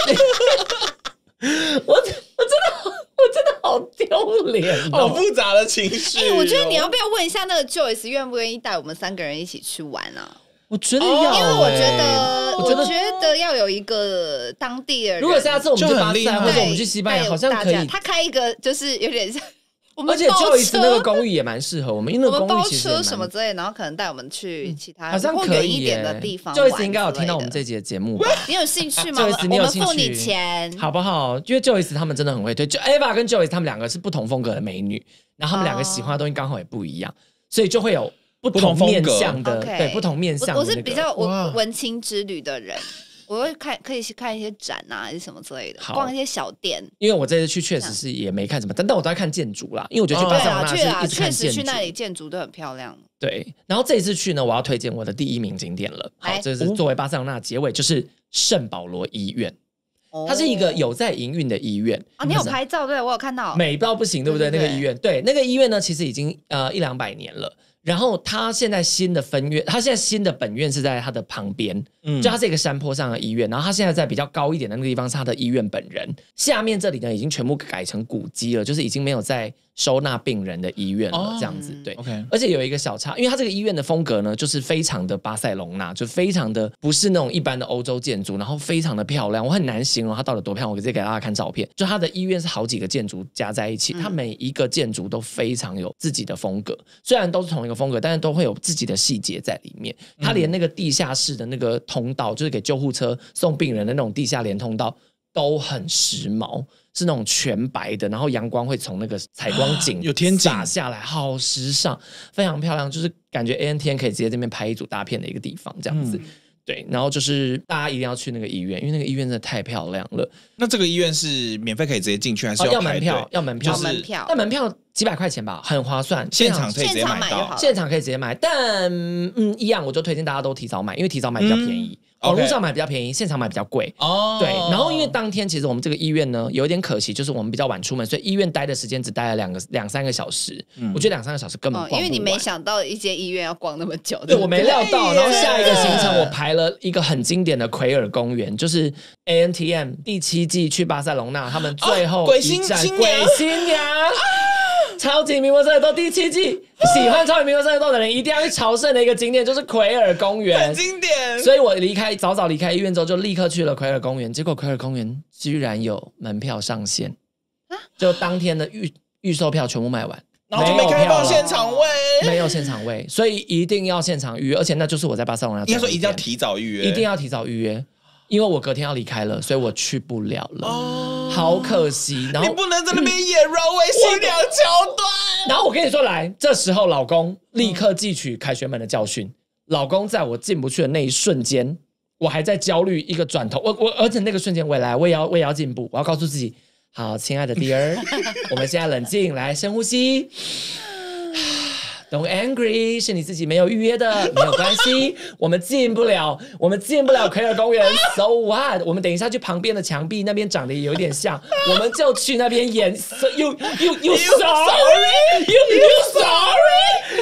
[SPEAKER 1] 我我真的我真的好丢脸、哦，
[SPEAKER 2] 好复杂的情绪、哦。
[SPEAKER 3] 哎、欸，我觉得你要不要问一下那个 Joyce 愿不愿意带我们三个人一起去玩啊？
[SPEAKER 1] 我觉得要、欸，
[SPEAKER 3] 因为我觉得，
[SPEAKER 1] 我觉得，
[SPEAKER 3] 我觉得要有一个当地的人。
[SPEAKER 1] 如果下次我们去巴塞，或者我们去西班牙，好像可以。
[SPEAKER 3] 他开一个就是有点像，我们
[SPEAKER 1] 而且 Joyce 那个公寓也蛮适合我们，因为那个公寓其实
[SPEAKER 3] 我们包车什么之类，然后可能带我们去其他
[SPEAKER 1] 好像可以
[SPEAKER 3] 一点的地方。
[SPEAKER 1] Joyce 应该有听到我们这集的节目吧？
[SPEAKER 3] 你有兴趣吗
[SPEAKER 1] ？Joyce， 你有兴趣？
[SPEAKER 3] 我们付你钱，
[SPEAKER 1] 好不好？因为 Joyce 他们真的很会推，就 Eva 跟 Joyce 他们两个是不同风格的美女，然后他们两个喜欢的东西刚好也不一样，所以就会有。不同面向的，对不同面向的、那個。
[SPEAKER 3] 我是比较文文青之旅的人，我会看可以去看一些展啊，还是什么之类的，逛一些小店。因
[SPEAKER 1] 为我这次去确实是也没看什么，但但我都在看建筑啦。因为我觉得去巴塞罗那是一直看建筑，
[SPEAKER 3] 确实去那里建筑都很漂亮。
[SPEAKER 1] 对，然后这一次去呢，我要推荐我的第一名景点了。好，这是作为巴塞罗那的结尾，就是圣保罗医院。它是一个有在营运的医院
[SPEAKER 3] 啊，你有拍照？对，我有看到，
[SPEAKER 1] 美到不行，对不对？对对对那个医院，对那个医院呢，其实已经呃一两百年了。然后他现在新的分院，他现在新的本院是在他的旁边，嗯，就他是一个山坡上的医院。然后他现在在比较高一点的那个地方是他的医院本人，下面这里呢已经全部改成古迹了，就是已经没有在收纳病人的医院了，哦、这样子对。
[SPEAKER 2] Okay.
[SPEAKER 1] 而且有一个小差，因为他这个医院的风格呢，就是非常的巴塞隆纳，就非常的不是那种一般的欧洲建筑，然后非常的漂亮。我很难形容它到底多漂亮，我直接给大家看照片。就他的医院是好几个建筑加在一起，它每一个建筑都非常有自己的风格，虽然都是同一个风格，但是都会有自己的细节在里面。他连那个地下室的那个通道，就是给救护车送病人的那种地下连通道，都很时髦。是那种全白的，然后阳光会从那个采光井
[SPEAKER 2] 有天井
[SPEAKER 1] 洒下来，好时尚，非常漂亮，就是感觉 A N T N 可以直接这边拍一组大片的一个地方，这样子。嗯、对，然后就是大家一定要去那个医院，因为那个医院真的太漂亮了。
[SPEAKER 2] 那这个医院是免费可以直接进去，还是要、
[SPEAKER 1] 哦、要门票？要门票，
[SPEAKER 3] 就是门票，
[SPEAKER 1] 但门票几百块钱吧，很划算。
[SPEAKER 2] 现场可以直接买到，
[SPEAKER 1] 现场可以直接买，但嗯，一样，我就推荐大家都提早买，因为提早买比较便宜。嗯网络上买比较便宜，现场买比较贵。哦，对，然后因为当天其实我们这个医院呢有一点可惜，就是我们比较晚出门，所以医院待的时间只待了两个两三个小时。嗯、我觉得两三个小时根本逛不完、哦、
[SPEAKER 3] 因为你没想到一间医院要逛那么久。
[SPEAKER 1] 对，我没料到。然后下一个行程我排了一个很经典的奎尔公园，就是 A N T M 第七季去巴塞隆纳，他们最后一站、哦、鬼新娘。超级名模生活斗第七季，喜欢超级名模生活斗的人一定要去朝圣的一个景点就是奎尔公园，
[SPEAKER 2] 很经典。
[SPEAKER 1] 所以我离开早早离开医院之后，就立刻去了奎尔公园。结果奎尔公园居然有门票上线，就当天的预预售票全部卖完，
[SPEAKER 2] 然后就没开放现场位，
[SPEAKER 1] 没有现场位，所以一定要现场预约，而且那就是我在巴塞罗那。
[SPEAKER 2] 应该说一定要提早预约，
[SPEAKER 1] 一定要提早预约。因为我隔天要离开了，所以我去不了了，哦、好可惜。然后
[SPEAKER 2] 你不能在那边演柔为新娘桥段。
[SPEAKER 1] 然后我跟你说，来，这时候老公立刻汲取凯旋门的教训。嗯、老公在我进不去的那一瞬间，我还在焦虑，一个转头，我我而且那个瞬间，我也来，我也要我也要进步，我要告诉自己，好，亲爱的弟儿，我们现在冷静，来深呼吸。Don't angry， 是你自己没有预约的，没有关系，我们进不了，我们进不了奎尔公园 ，so what？ 我们等一下去旁边的墙壁那边长得也有点像，我们就去那边演。So, you you you sorry? You you sorry?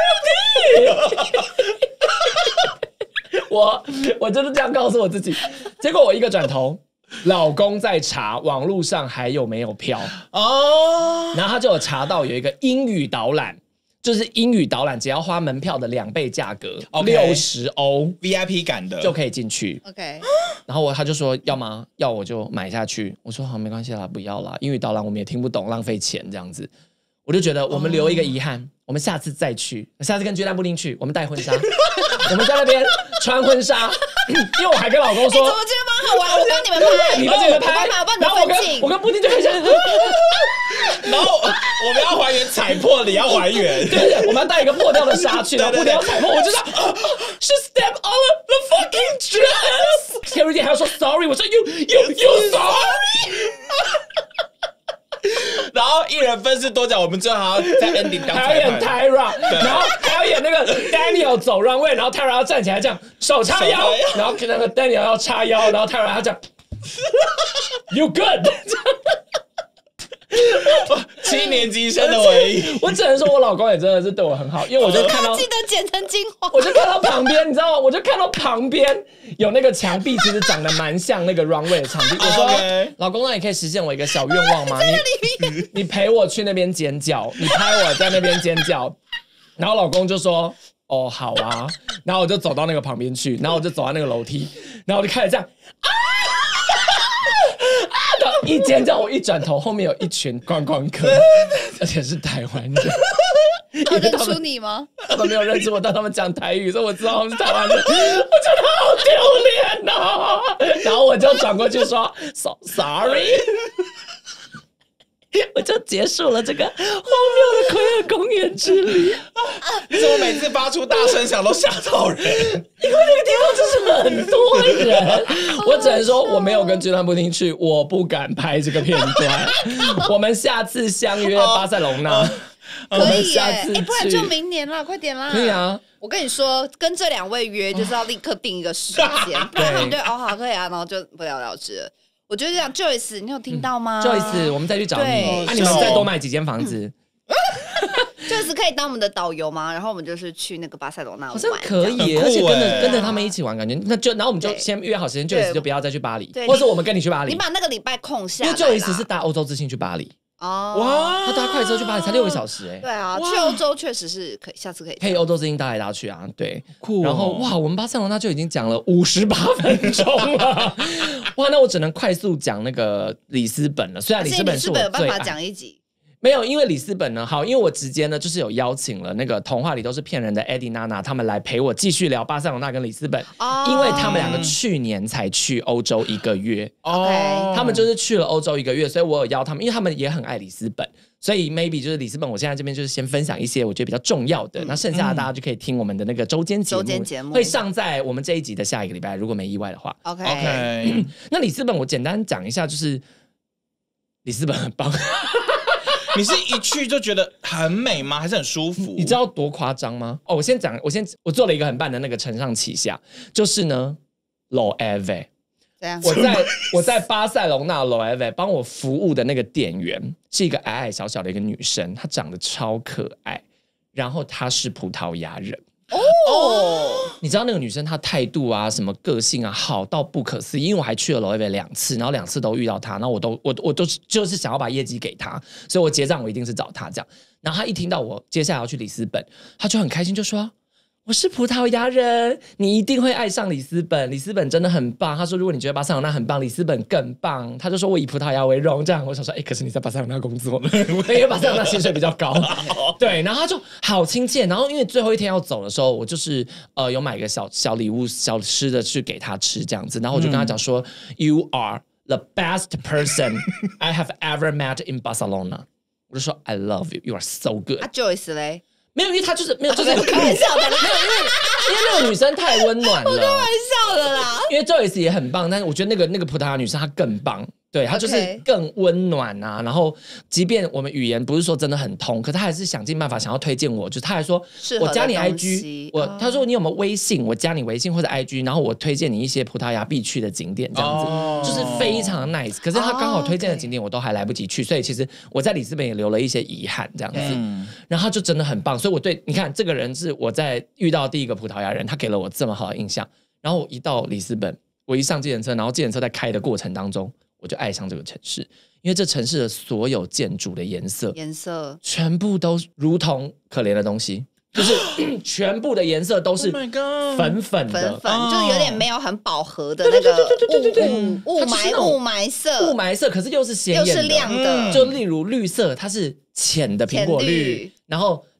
[SPEAKER 1] Guarantee 我我就是这样告诉我自己，结果我一个转头。老公在查网络上还有没有票哦，然后他就有查到有一个英语导览。就是英语导览，只要花门票的两倍价格，六十欧
[SPEAKER 2] ，V I P 感的
[SPEAKER 1] 就可以进去。
[SPEAKER 3] OK，
[SPEAKER 1] 然后我他就说要吗？要我就买下去。我说好，没关系啦，不要啦。英语导览我们也听不懂，浪费钱这样子。我就觉得我们留一个遗憾， oh. 我们下次再去，下次跟绝代布丁去，我们带婚纱。 我们在那边穿婚纱，因为我还跟老公说，
[SPEAKER 3] 欸、怎么觉得蛮好玩？我帮你们拍，
[SPEAKER 1] 你帮你们拍，
[SPEAKER 3] 我帮你
[SPEAKER 1] 然后我跟
[SPEAKER 3] 们分镜。
[SPEAKER 1] 我跟布丁就开始，
[SPEAKER 2] 然后我们要还原踩破，你要还原，
[SPEAKER 1] 对对，我们要带一个破掉的纱去，然后布丁要踩破，我就说 she stepped on the fucking dress。Security 还要说 sorry， 我说 you you you sorry。
[SPEAKER 2] 然后一人分饰多角，我们最后还要在 ending 当
[SPEAKER 1] 还要演
[SPEAKER 2] 裁判
[SPEAKER 1] Tyra， 然后还要演那个 Daniel 走 runway， 然后 Tyra 要站起来这样手叉腰，
[SPEAKER 2] 手叉腰
[SPEAKER 1] 然后那个 Daniel 要叉腰，然后 Tyra 要这样 You good
[SPEAKER 2] 七年级生的回忆。
[SPEAKER 1] 我只能说我老公也真的是对我很好，因为我就看到
[SPEAKER 3] 记得剪成精华，
[SPEAKER 1] 我就看到旁边，你知道吗？我就看到旁边有那个墙壁，其实长得蛮像那个 runway 的场地。我说
[SPEAKER 2] Okay.
[SPEAKER 1] 老公，那你可以实现我一个小愿望吗？你你陪我去那边尖叫，你拍我在那边尖叫。然后老公就说：“哦，好啊。”然后我就走到那个旁边去，然后我就走到那个楼梯，然后我就开始这样啊啊的一尖叫，我一转头，后面有一群观光客，而且是台湾人。
[SPEAKER 3] 他认出你吗？
[SPEAKER 1] 他们没有认出我，但他们讲台语，所以我知道他们是台湾人。我觉得好丢脸哦。然后我就转过去说 ：“So sorry。”我就结束了这个荒谬的奎尔公园之旅。
[SPEAKER 2] 你怎么每次发出大声响都吓到人？
[SPEAKER 1] 因为那个地方就是很多人，我只能说我没有跟军团布丁去，我不敢拍这个片段。我们下次相约巴塞隆纳。我们
[SPEAKER 3] 可以耶，
[SPEAKER 1] 下次
[SPEAKER 3] 哎、不然
[SPEAKER 1] 去
[SPEAKER 3] 就明年啦，快点啦！
[SPEAKER 1] 可以啊。
[SPEAKER 3] 我跟你说，跟这两位约就是要立刻定一个时间，不然他们就哦好可以啊，然后就不了了之了。我觉得这样 ，Joyce， 你有听到吗、
[SPEAKER 1] 嗯、？Joyce， 我们再去找你，
[SPEAKER 3] 对
[SPEAKER 1] 啊，你们再多买几间房子。
[SPEAKER 3] Joyce 可以当我们的导游吗？然后我们就是去那个巴塞罗那玩，
[SPEAKER 1] 好像可以耶，而且跟着跟着他们一起玩，感觉那就然后我们就先约好时间 ，Joyce 就不要再去巴黎，或者我们跟你去巴黎。
[SPEAKER 3] 你把那个礼拜空下，
[SPEAKER 1] 因为 Joyce 是搭欧洲之星去巴黎。
[SPEAKER 3] 哦，
[SPEAKER 2] 哇，
[SPEAKER 1] 他搭快车去巴黎才六个小时哎。
[SPEAKER 3] 对啊，去欧洲确实是可以，下次可以。
[SPEAKER 1] 可以欧洲之星搭来搭去啊，对，
[SPEAKER 2] 酷、哦。
[SPEAKER 1] 然后哇，我们巴塞罗那就已经讲了五十八分钟了，哇，那我只能快速讲那个里斯本了。虽然里斯本是我最爱，
[SPEAKER 3] 里斯本有办法讲一集。
[SPEAKER 1] 没有，因为里斯本呢，好，因为我直接呢就是有邀请了那个童话里都是骗人的 Eddie Nana 他们来陪我继续聊巴塞罗那跟里斯本，哦、因为他们两个去年才去欧洲一个月，
[SPEAKER 3] 哦，
[SPEAKER 1] 他们就是去了欧洲一个月，所以我有邀他们，因为他们也很爱里斯本，所以 maybe 就是里斯本，我现在这边就是先分享一些我觉得比较重要的，嗯、那剩下的大家就可以听我们的那个周间节目，周间节目会上在我们这一集的下一个礼拜，如果没意外的话。
[SPEAKER 3] OK
[SPEAKER 2] OK，
[SPEAKER 1] 那里斯本我简单讲一下，就是里斯本很棒。
[SPEAKER 2] 你是一去就觉得很美吗？还是很舒服？
[SPEAKER 1] 你知道多夸张吗？哦，我先讲，我先我做了一个很棒的那个承上启下，就是呢 ，Loewe， 我在我在巴塞隆纳 Loewe 帮我服务的那个店员是一个矮矮小小的一个女生，她长得超可爱，然后她是葡萄牙人。哦，你知道那个女生她态度啊，什么个性啊，好到不可思议。因为我还去了 Loewe 两次，然后两次都遇到她，然后我都我我都就是想要把业绩给她，所以我结账我一定是找她这样。然后她一听到我接下来要去里斯本，她就很开心，就说：“我是葡萄牙人，你一定会爱上里斯本，里斯本真的很棒。”他说：“如果你觉得巴塞罗那很棒，里斯本更棒。”他就说：“我以葡萄牙为荣。”这样我想说：“哎、欸，可是你在巴塞罗那工作，因为巴塞罗那薪水比较高。”对，然后他就好亲切。然后因为最后一天要走的时候，我就是呃有买一个小小礼物、小吃的去给他吃这样子。然后我就跟他讲说、嗯、：“You are the best person I have ever met in Barcelona。”我就说 ：“I love you. You are so good。”
[SPEAKER 3] 啊 ，Joyce 嘞？
[SPEAKER 1] 没有，因为他就是没有，就是
[SPEAKER 3] 开玩笑的啦。
[SPEAKER 1] 没有，因为因为那个女生太温暖了，
[SPEAKER 3] 我开玩笑的啦。
[SPEAKER 1] 因为 Joyce 也很棒，但是我觉得那个那个葡萄牙女生她更棒，对，她就是更温暖啊。然后，即便我们语言不是说真的很通，可她还是想尽办法想要推荐我，就她还说我加你 I G， 我她说你有没有微信，我加你微信或者 I G， 然后我推荐你一些葡萄牙必去的景点，这样子、哦、就是非常 nice。可是她刚好推荐的景点我都还来不及去，所以其实我在里斯本也留了一些遗憾，这样子。嗯、然后她就真的很棒，所以我对你看这个人是我在遇到第一个葡萄牙人，他给了我这么好的印象。然后我一到里斯本，我一上计程车，然后计程车在开的过程当中，我就爱上这个城市，因为这城市的所有建筑的颜色，
[SPEAKER 3] 颜色
[SPEAKER 1] 全部都如同可怜的东西，就是全部的颜色都是粉粉的，
[SPEAKER 3] 粉粉，就有点没有很饱和的那个雾雾霾雾霾色，
[SPEAKER 1] 雾霾色，可是又是鲜艳的，
[SPEAKER 3] 又是亮的，
[SPEAKER 1] 就例如绿色，它是浅的苹果绿，然后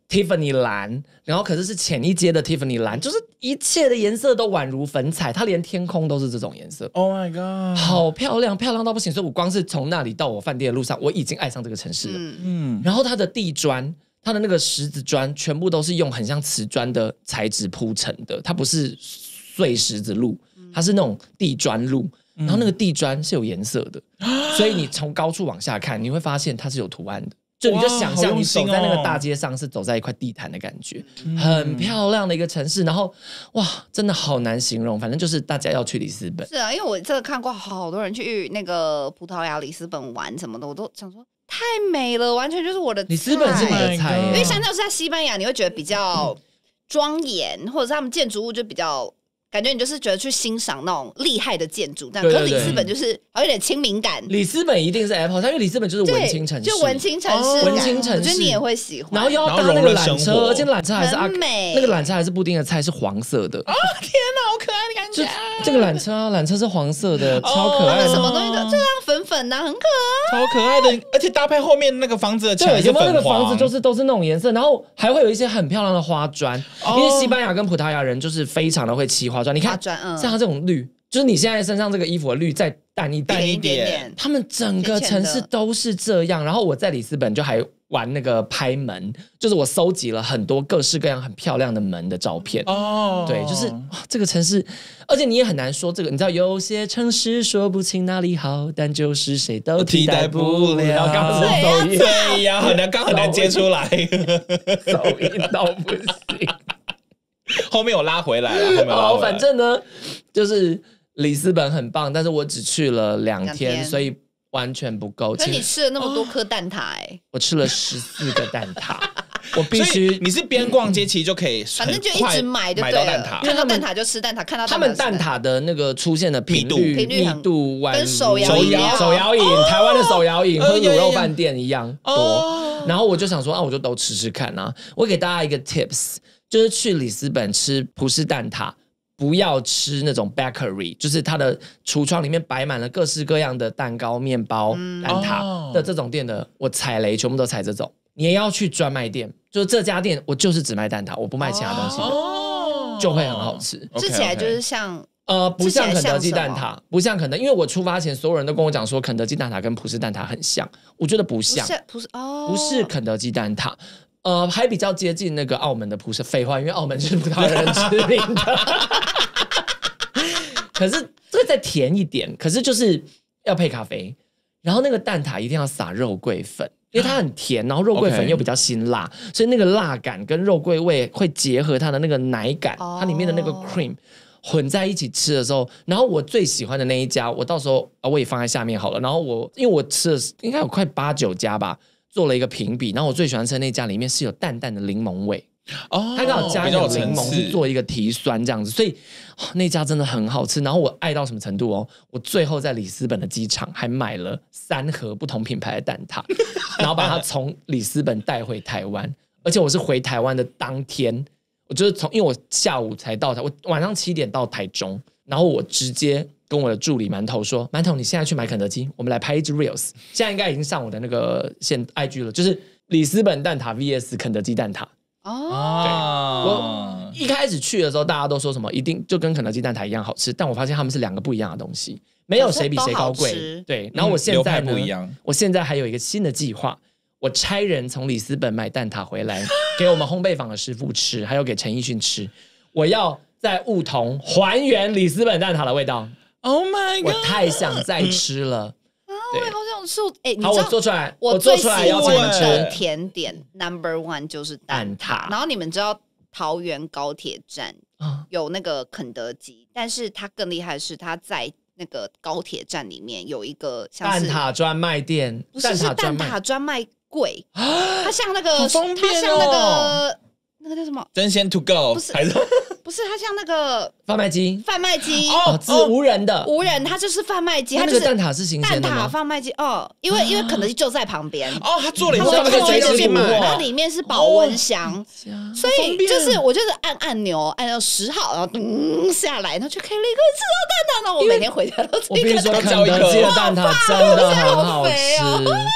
[SPEAKER 1] Tiffany 蓝，然后可是是浅一阶的 Tiffany 蓝，就是一切的颜色都宛如粉彩，它连天空都是这种颜色。
[SPEAKER 2] Oh my god，
[SPEAKER 1] 好漂亮，漂亮到不行！所以我光是从那里到我饭店的路上，我已经爱上这个城市了。嗯，然后它的地砖，它的那个石子砖，全部都是用很像瓷砖的材质铺成的，它不是碎石子路，它是那种地砖路。然后那个地砖是有颜色的，所以你从高处往下看，你会发现它是有图案的。就你就想象你走在那个大街上是走在一块地毯的感觉，嗯、很漂亮的一个城市。然后哇，真的好难形容，反正就是大家要去里斯本。
[SPEAKER 3] 是啊，因为我真的看过好多人去那个葡萄牙里斯本玩什么的，我都想说太美了，完全就是我的菜。
[SPEAKER 1] 里斯本是你的菜，
[SPEAKER 3] 因为相较是在西班牙，你会觉得比较庄严，或者是他们建筑物就比较。感觉你就是觉得去欣赏那种厉害的建筑，但可里斯本就是有点亲民感。
[SPEAKER 1] 里斯本一定是 Apple， 因为里斯本就是文青城市，
[SPEAKER 3] 就文青城市，
[SPEAKER 1] 文青城市，
[SPEAKER 3] 我觉得你也会喜欢。
[SPEAKER 1] 然后又要搭那个缆车，而且缆车还是
[SPEAKER 3] 很美，
[SPEAKER 1] 那个缆车还是布丁的菜，是黄色的。
[SPEAKER 2] 啊、哦，天哪，好可爱的感觉！
[SPEAKER 1] 这个缆车啊，缆车是黄色的，超可爱的。
[SPEAKER 3] 什么东西的，就这样粉粉的，很可爱，
[SPEAKER 2] 超可爱的，而且搭配后面那个房子的墙，
[SPEAKER 1] 有没有那个房子就是都是那种颜色，然后还会有一些很漂亮的花砖，因为西班牙跟葡萄牙人就是非常的会漆花砖，你看。像它这种绿，就是你现在身上这个衣服的绿再淡一点
[SPEAKER 3] 一点，
[SPEAKER 1] 他们整个城市都是这样。然后我在里斯本就还玩那个拍门，就是我搜集了很多各式各样很漂亮的门的照片。哦，对，就是这个城市，而且你也很难说这个，你知道有些城市说不清哪里好，但就是谁都替代不了。刚刚是走音，
[SPEAKER 2] 对呀，很难，刚很难接出来，
[SPEAKER 1] 走音到不行。
[SPEAKER 2] 后面我拉回来了，后面我拉回来。
[SPEAKER 1] 反正呢，就是里斯本很棒，但是我只去了两天，
[SPEAKER 3] 天
[SPEAKER 1] 所以完全不够。
[SPEAKER 3] 可是你吃了那么多颗蛋挞、欸，哎、哦，
[SPEAKER 1] 我吃了十四个蛋挞，我必须。
[SPEAKER 2] 你是边逛街其实就可以，
[SPEAKER 3] 反正就一直买就对了。蛋挞，看到蛋挞就吃蛋挞，看到
[SPEAKER 1] 他们蛋挞的那个出现的频率、
[SPEAKER 3] 频率、
[SPEAKER 1] 密度，
[SPEAKER 3] 跟手摇饮、
[SPEAKER 1] 手摇饮、台湾的手摇饮和卤肉饭店一样多。然后我就想说啊，我就都吃吃看啊。我给大家一个 tips。就是去里斯本吃葡式蛋挞，不要吃那种 bakery， 就是它的橱窗里面摆满了各式各样的蛋糕、面包、嗯、蛋挞的这种店的，我踩雷，全部都踩这种。你也要去专卖店，就是这家店我就是只卖蛋挞，我不卖其他东西的，哦、就会很好吃。
[SPEAKER 3] 吃起来就是像。
[SPEAKER 1] 呃，不像肯德基蛋挞，不像肯德，因为我出发前所有人都跟我讲说肯德基蛋挞跟葡式蛋挞很像，我觉得不像，
[SPEAKER 3] 不是不是哦，
[SPEAKER 1] 不是肯德基蛋挞。呃，还比较接近那个澳门的葡式，废话，因为澳门是葡萄牙人殖民的。可是这个再甜一点，可是就是要配咖啡，然后那个蛋挞一定要撒肉桂粉，因为它很甜，然后肉桂粉又比较辛辣， okay. 所以那个辣感跟肉桂味会结合它的那个奶感， oh. 它里面的那个 cream 混在一起吃的时候，然后我最喜欢的那一家，我到时候我也放在下面好了。然后我因为我吃了应该有快八九家吧。做了一个评比，然后我最喜欢吃的那家里面是有淡淡的柠檬味哦，它刚好加一点柠檬去做一个提酸这样子，所以、哦、那家真的很好吃。然后我爱到什么程度哦？我最后在里斯本的机场还买了三盒不同品牌的蛋挞，然后把它从里斯本带回台湾，而且我是回台湾的当天，我就是从因为我下午才到台，我晚上七点到台中，然后我直接。跟我的助理馒头说，馒头你现在去买肯德基，我们来拍一支 reels， 现在应该已经上我的那个现 I G 了，就是里斯本蛋挞 V S 肯德基蛋挞。哦，对，我一开始去的时候，大家都说什么一定就跟肯德基蛋挞一样好吃，但我发现他们是两个不一样的东西，没有谁比谁高贵。对，然后我现在呢、嗯，我现在还有一个新的计划，我差人从里斯本买蛋挞回来，给我们烘焙坊的师傅吃，还有给陈奕迅吃，我要在梧桐还原里斯本蛋挞的味道。
[SPEAKER 2] Oh my god！
[SPEAKER 1] 我太想再吃了，
[SPEAKER 3] 啊，我好想吃。哎、欸，
[SPEAKER 1] 好，我做出来，
[SPEAKER 3] 我
[SPEAKER 1] 做出来要请你们吃
[SPEAKER 3] 的甜点 number one 就是蛋挞。然后你们知道桃园高铁站有那个肯德基，啊、但是它更厉害的是它在那个高铁站里面有一个像是
[SPEAKER 1] 蛋挞专卖店，
[SPEAKER 3] 不是是蛋挞专卖柜，它像那个，
[SPEAKER 2] 好方便哦、
[SPEAKER 3] 它像那个。那个叫什么？
[SPEAKER 2] 真鲜 to go
[SPEAKER 3] 不是
[SPEAKER 2] 还是
[SPEAKER 3] 不是？它像那个
[SPEAKER 1] 贩卖机，
[SPEAKER 3] 贩卖机
[SPEAKER 1] 哦，是无人的，
[SPEAKER 3] 无人，它就是贩卖机。它
[SPEAKER 1] 那个蛋挞是新鲜的吗？
[SPEAKER 3] 蛋挞贩卖机哦，因为因为肯德基就在旁边
[SPEAKER 2] 哦，他做了一
[SPEAKER 3] 个
[SPEAKER 2] 可以随时去买，
[SPEAKER 3] 然后里面是保温箱，所以就是我就是按按钮，按到十号，然后咚下来，然后就可以立刻吃到蛋挞。然后我每天回家都吃一个。
[SPEAKER 1] 我跟你说，肯德基的蛋挞真的很好吃。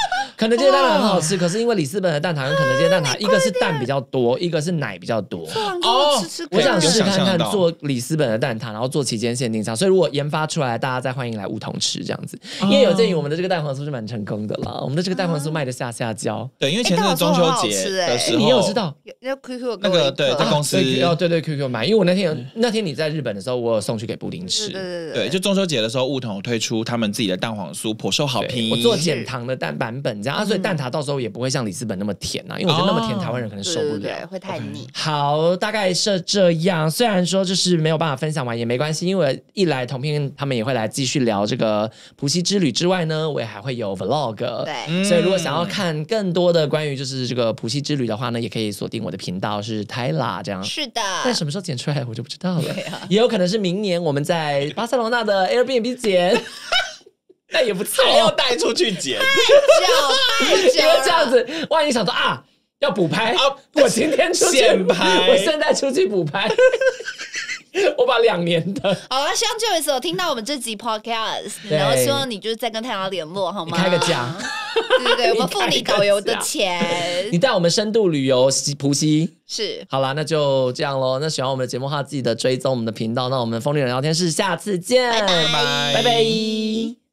[SPEAKER 1] 肯德基的蛋挞很好吃，可是因为里斯本的蛋挞跟肯德基的蛋挞，一个是蛋比较多，一个是奶比较多。
[SPEAKER 3] 哦，吃吃看，
[SPEAKER 1] 我想试看看
[SPEAKER 2] 有想象到
[SPEAKER 1] 做里斯本的蛋挞，然后做期间限定上。所以如果研发出来，大家再欢迎来梧桐吃这样子。因为有鉴于我们的这个蛋黄酥是蛮成功的啦，我们的这个蛋黄酥卖的下下焦。
[SPEAKER 2] 对，因为前阵子中秋节的时候，
[SPEAKER 1] 你有知道
[SPEAKER 3] 那 Q Q
[SPEAKER 2] 那个对在公司
[SPEAKER 1] 哦，对对 Q Q 买，因为我那天有那天你在日本的时候，我有送去给布丁吃。
[SPEAKER 3] 对对
[SPEAKER 2] 对，就中秋节的时候，梧桐推出他们自己的蛋黄酥，颇受好评。
[SPEAKER 1] 我做减糖的蛋版本，这样啊，所以蛋挞到时候也不会像里斯本那么甜啊，因为我觉得那么甜，台湾人可能受不了，
[SPEAKER 3] 会太腻。
[SPEAKER 1] 好，大概是这样。虽然说就是没有办法分享完也没关系，因为一来同片他们也会来继续聊这个普西之旅之外呢，我也还会有 vlog。
[SPEAKER 3] 对，
[SPEAKER 1] 所以如果想要看更多的关于就是这个普西之旅的话呢，也可以锁定我的频道是 Tyla 这样。
[SPEAKER 3] 是的，
[SPEAKER 1] 但什么时候剪出来我就不知道了，也有可能是明年我们在巴塞罗那的 Airbnb 剪。那也不错，
[SPEAKER 2] 还要带出去剪，
[SPEAKER 3] 太久，
[SPEAKER 1] 因为这样子，万一想说啊要补拍啊，我今天出去
[SPEAKER 2] 现拍，
[SPEAKER 1] 我现在出去补拍，我把两年的。
[SPEAKER 3] 好了，希望 Joyce 有听到我们这集 podcast， 然后希望你就是再跟太阳联络好吗？
[SPEAKER 1] 开个价，
[SPEAKER 3] 对对对，我们付你导游的钱，
[SPEAKER 1] 你带我们深度旅游普西。
[SPEAKER 3] 是，
[SPEAKER 1] 好啦，那就这样咯。那喜欢我们的节目的话，记得追踪我们的频道。那我们疯女人聊天室下次见，
[SPEAKER 3] 拜拜
[SPEAKER 2] 拜
[SPEAKER 1] 拜拜。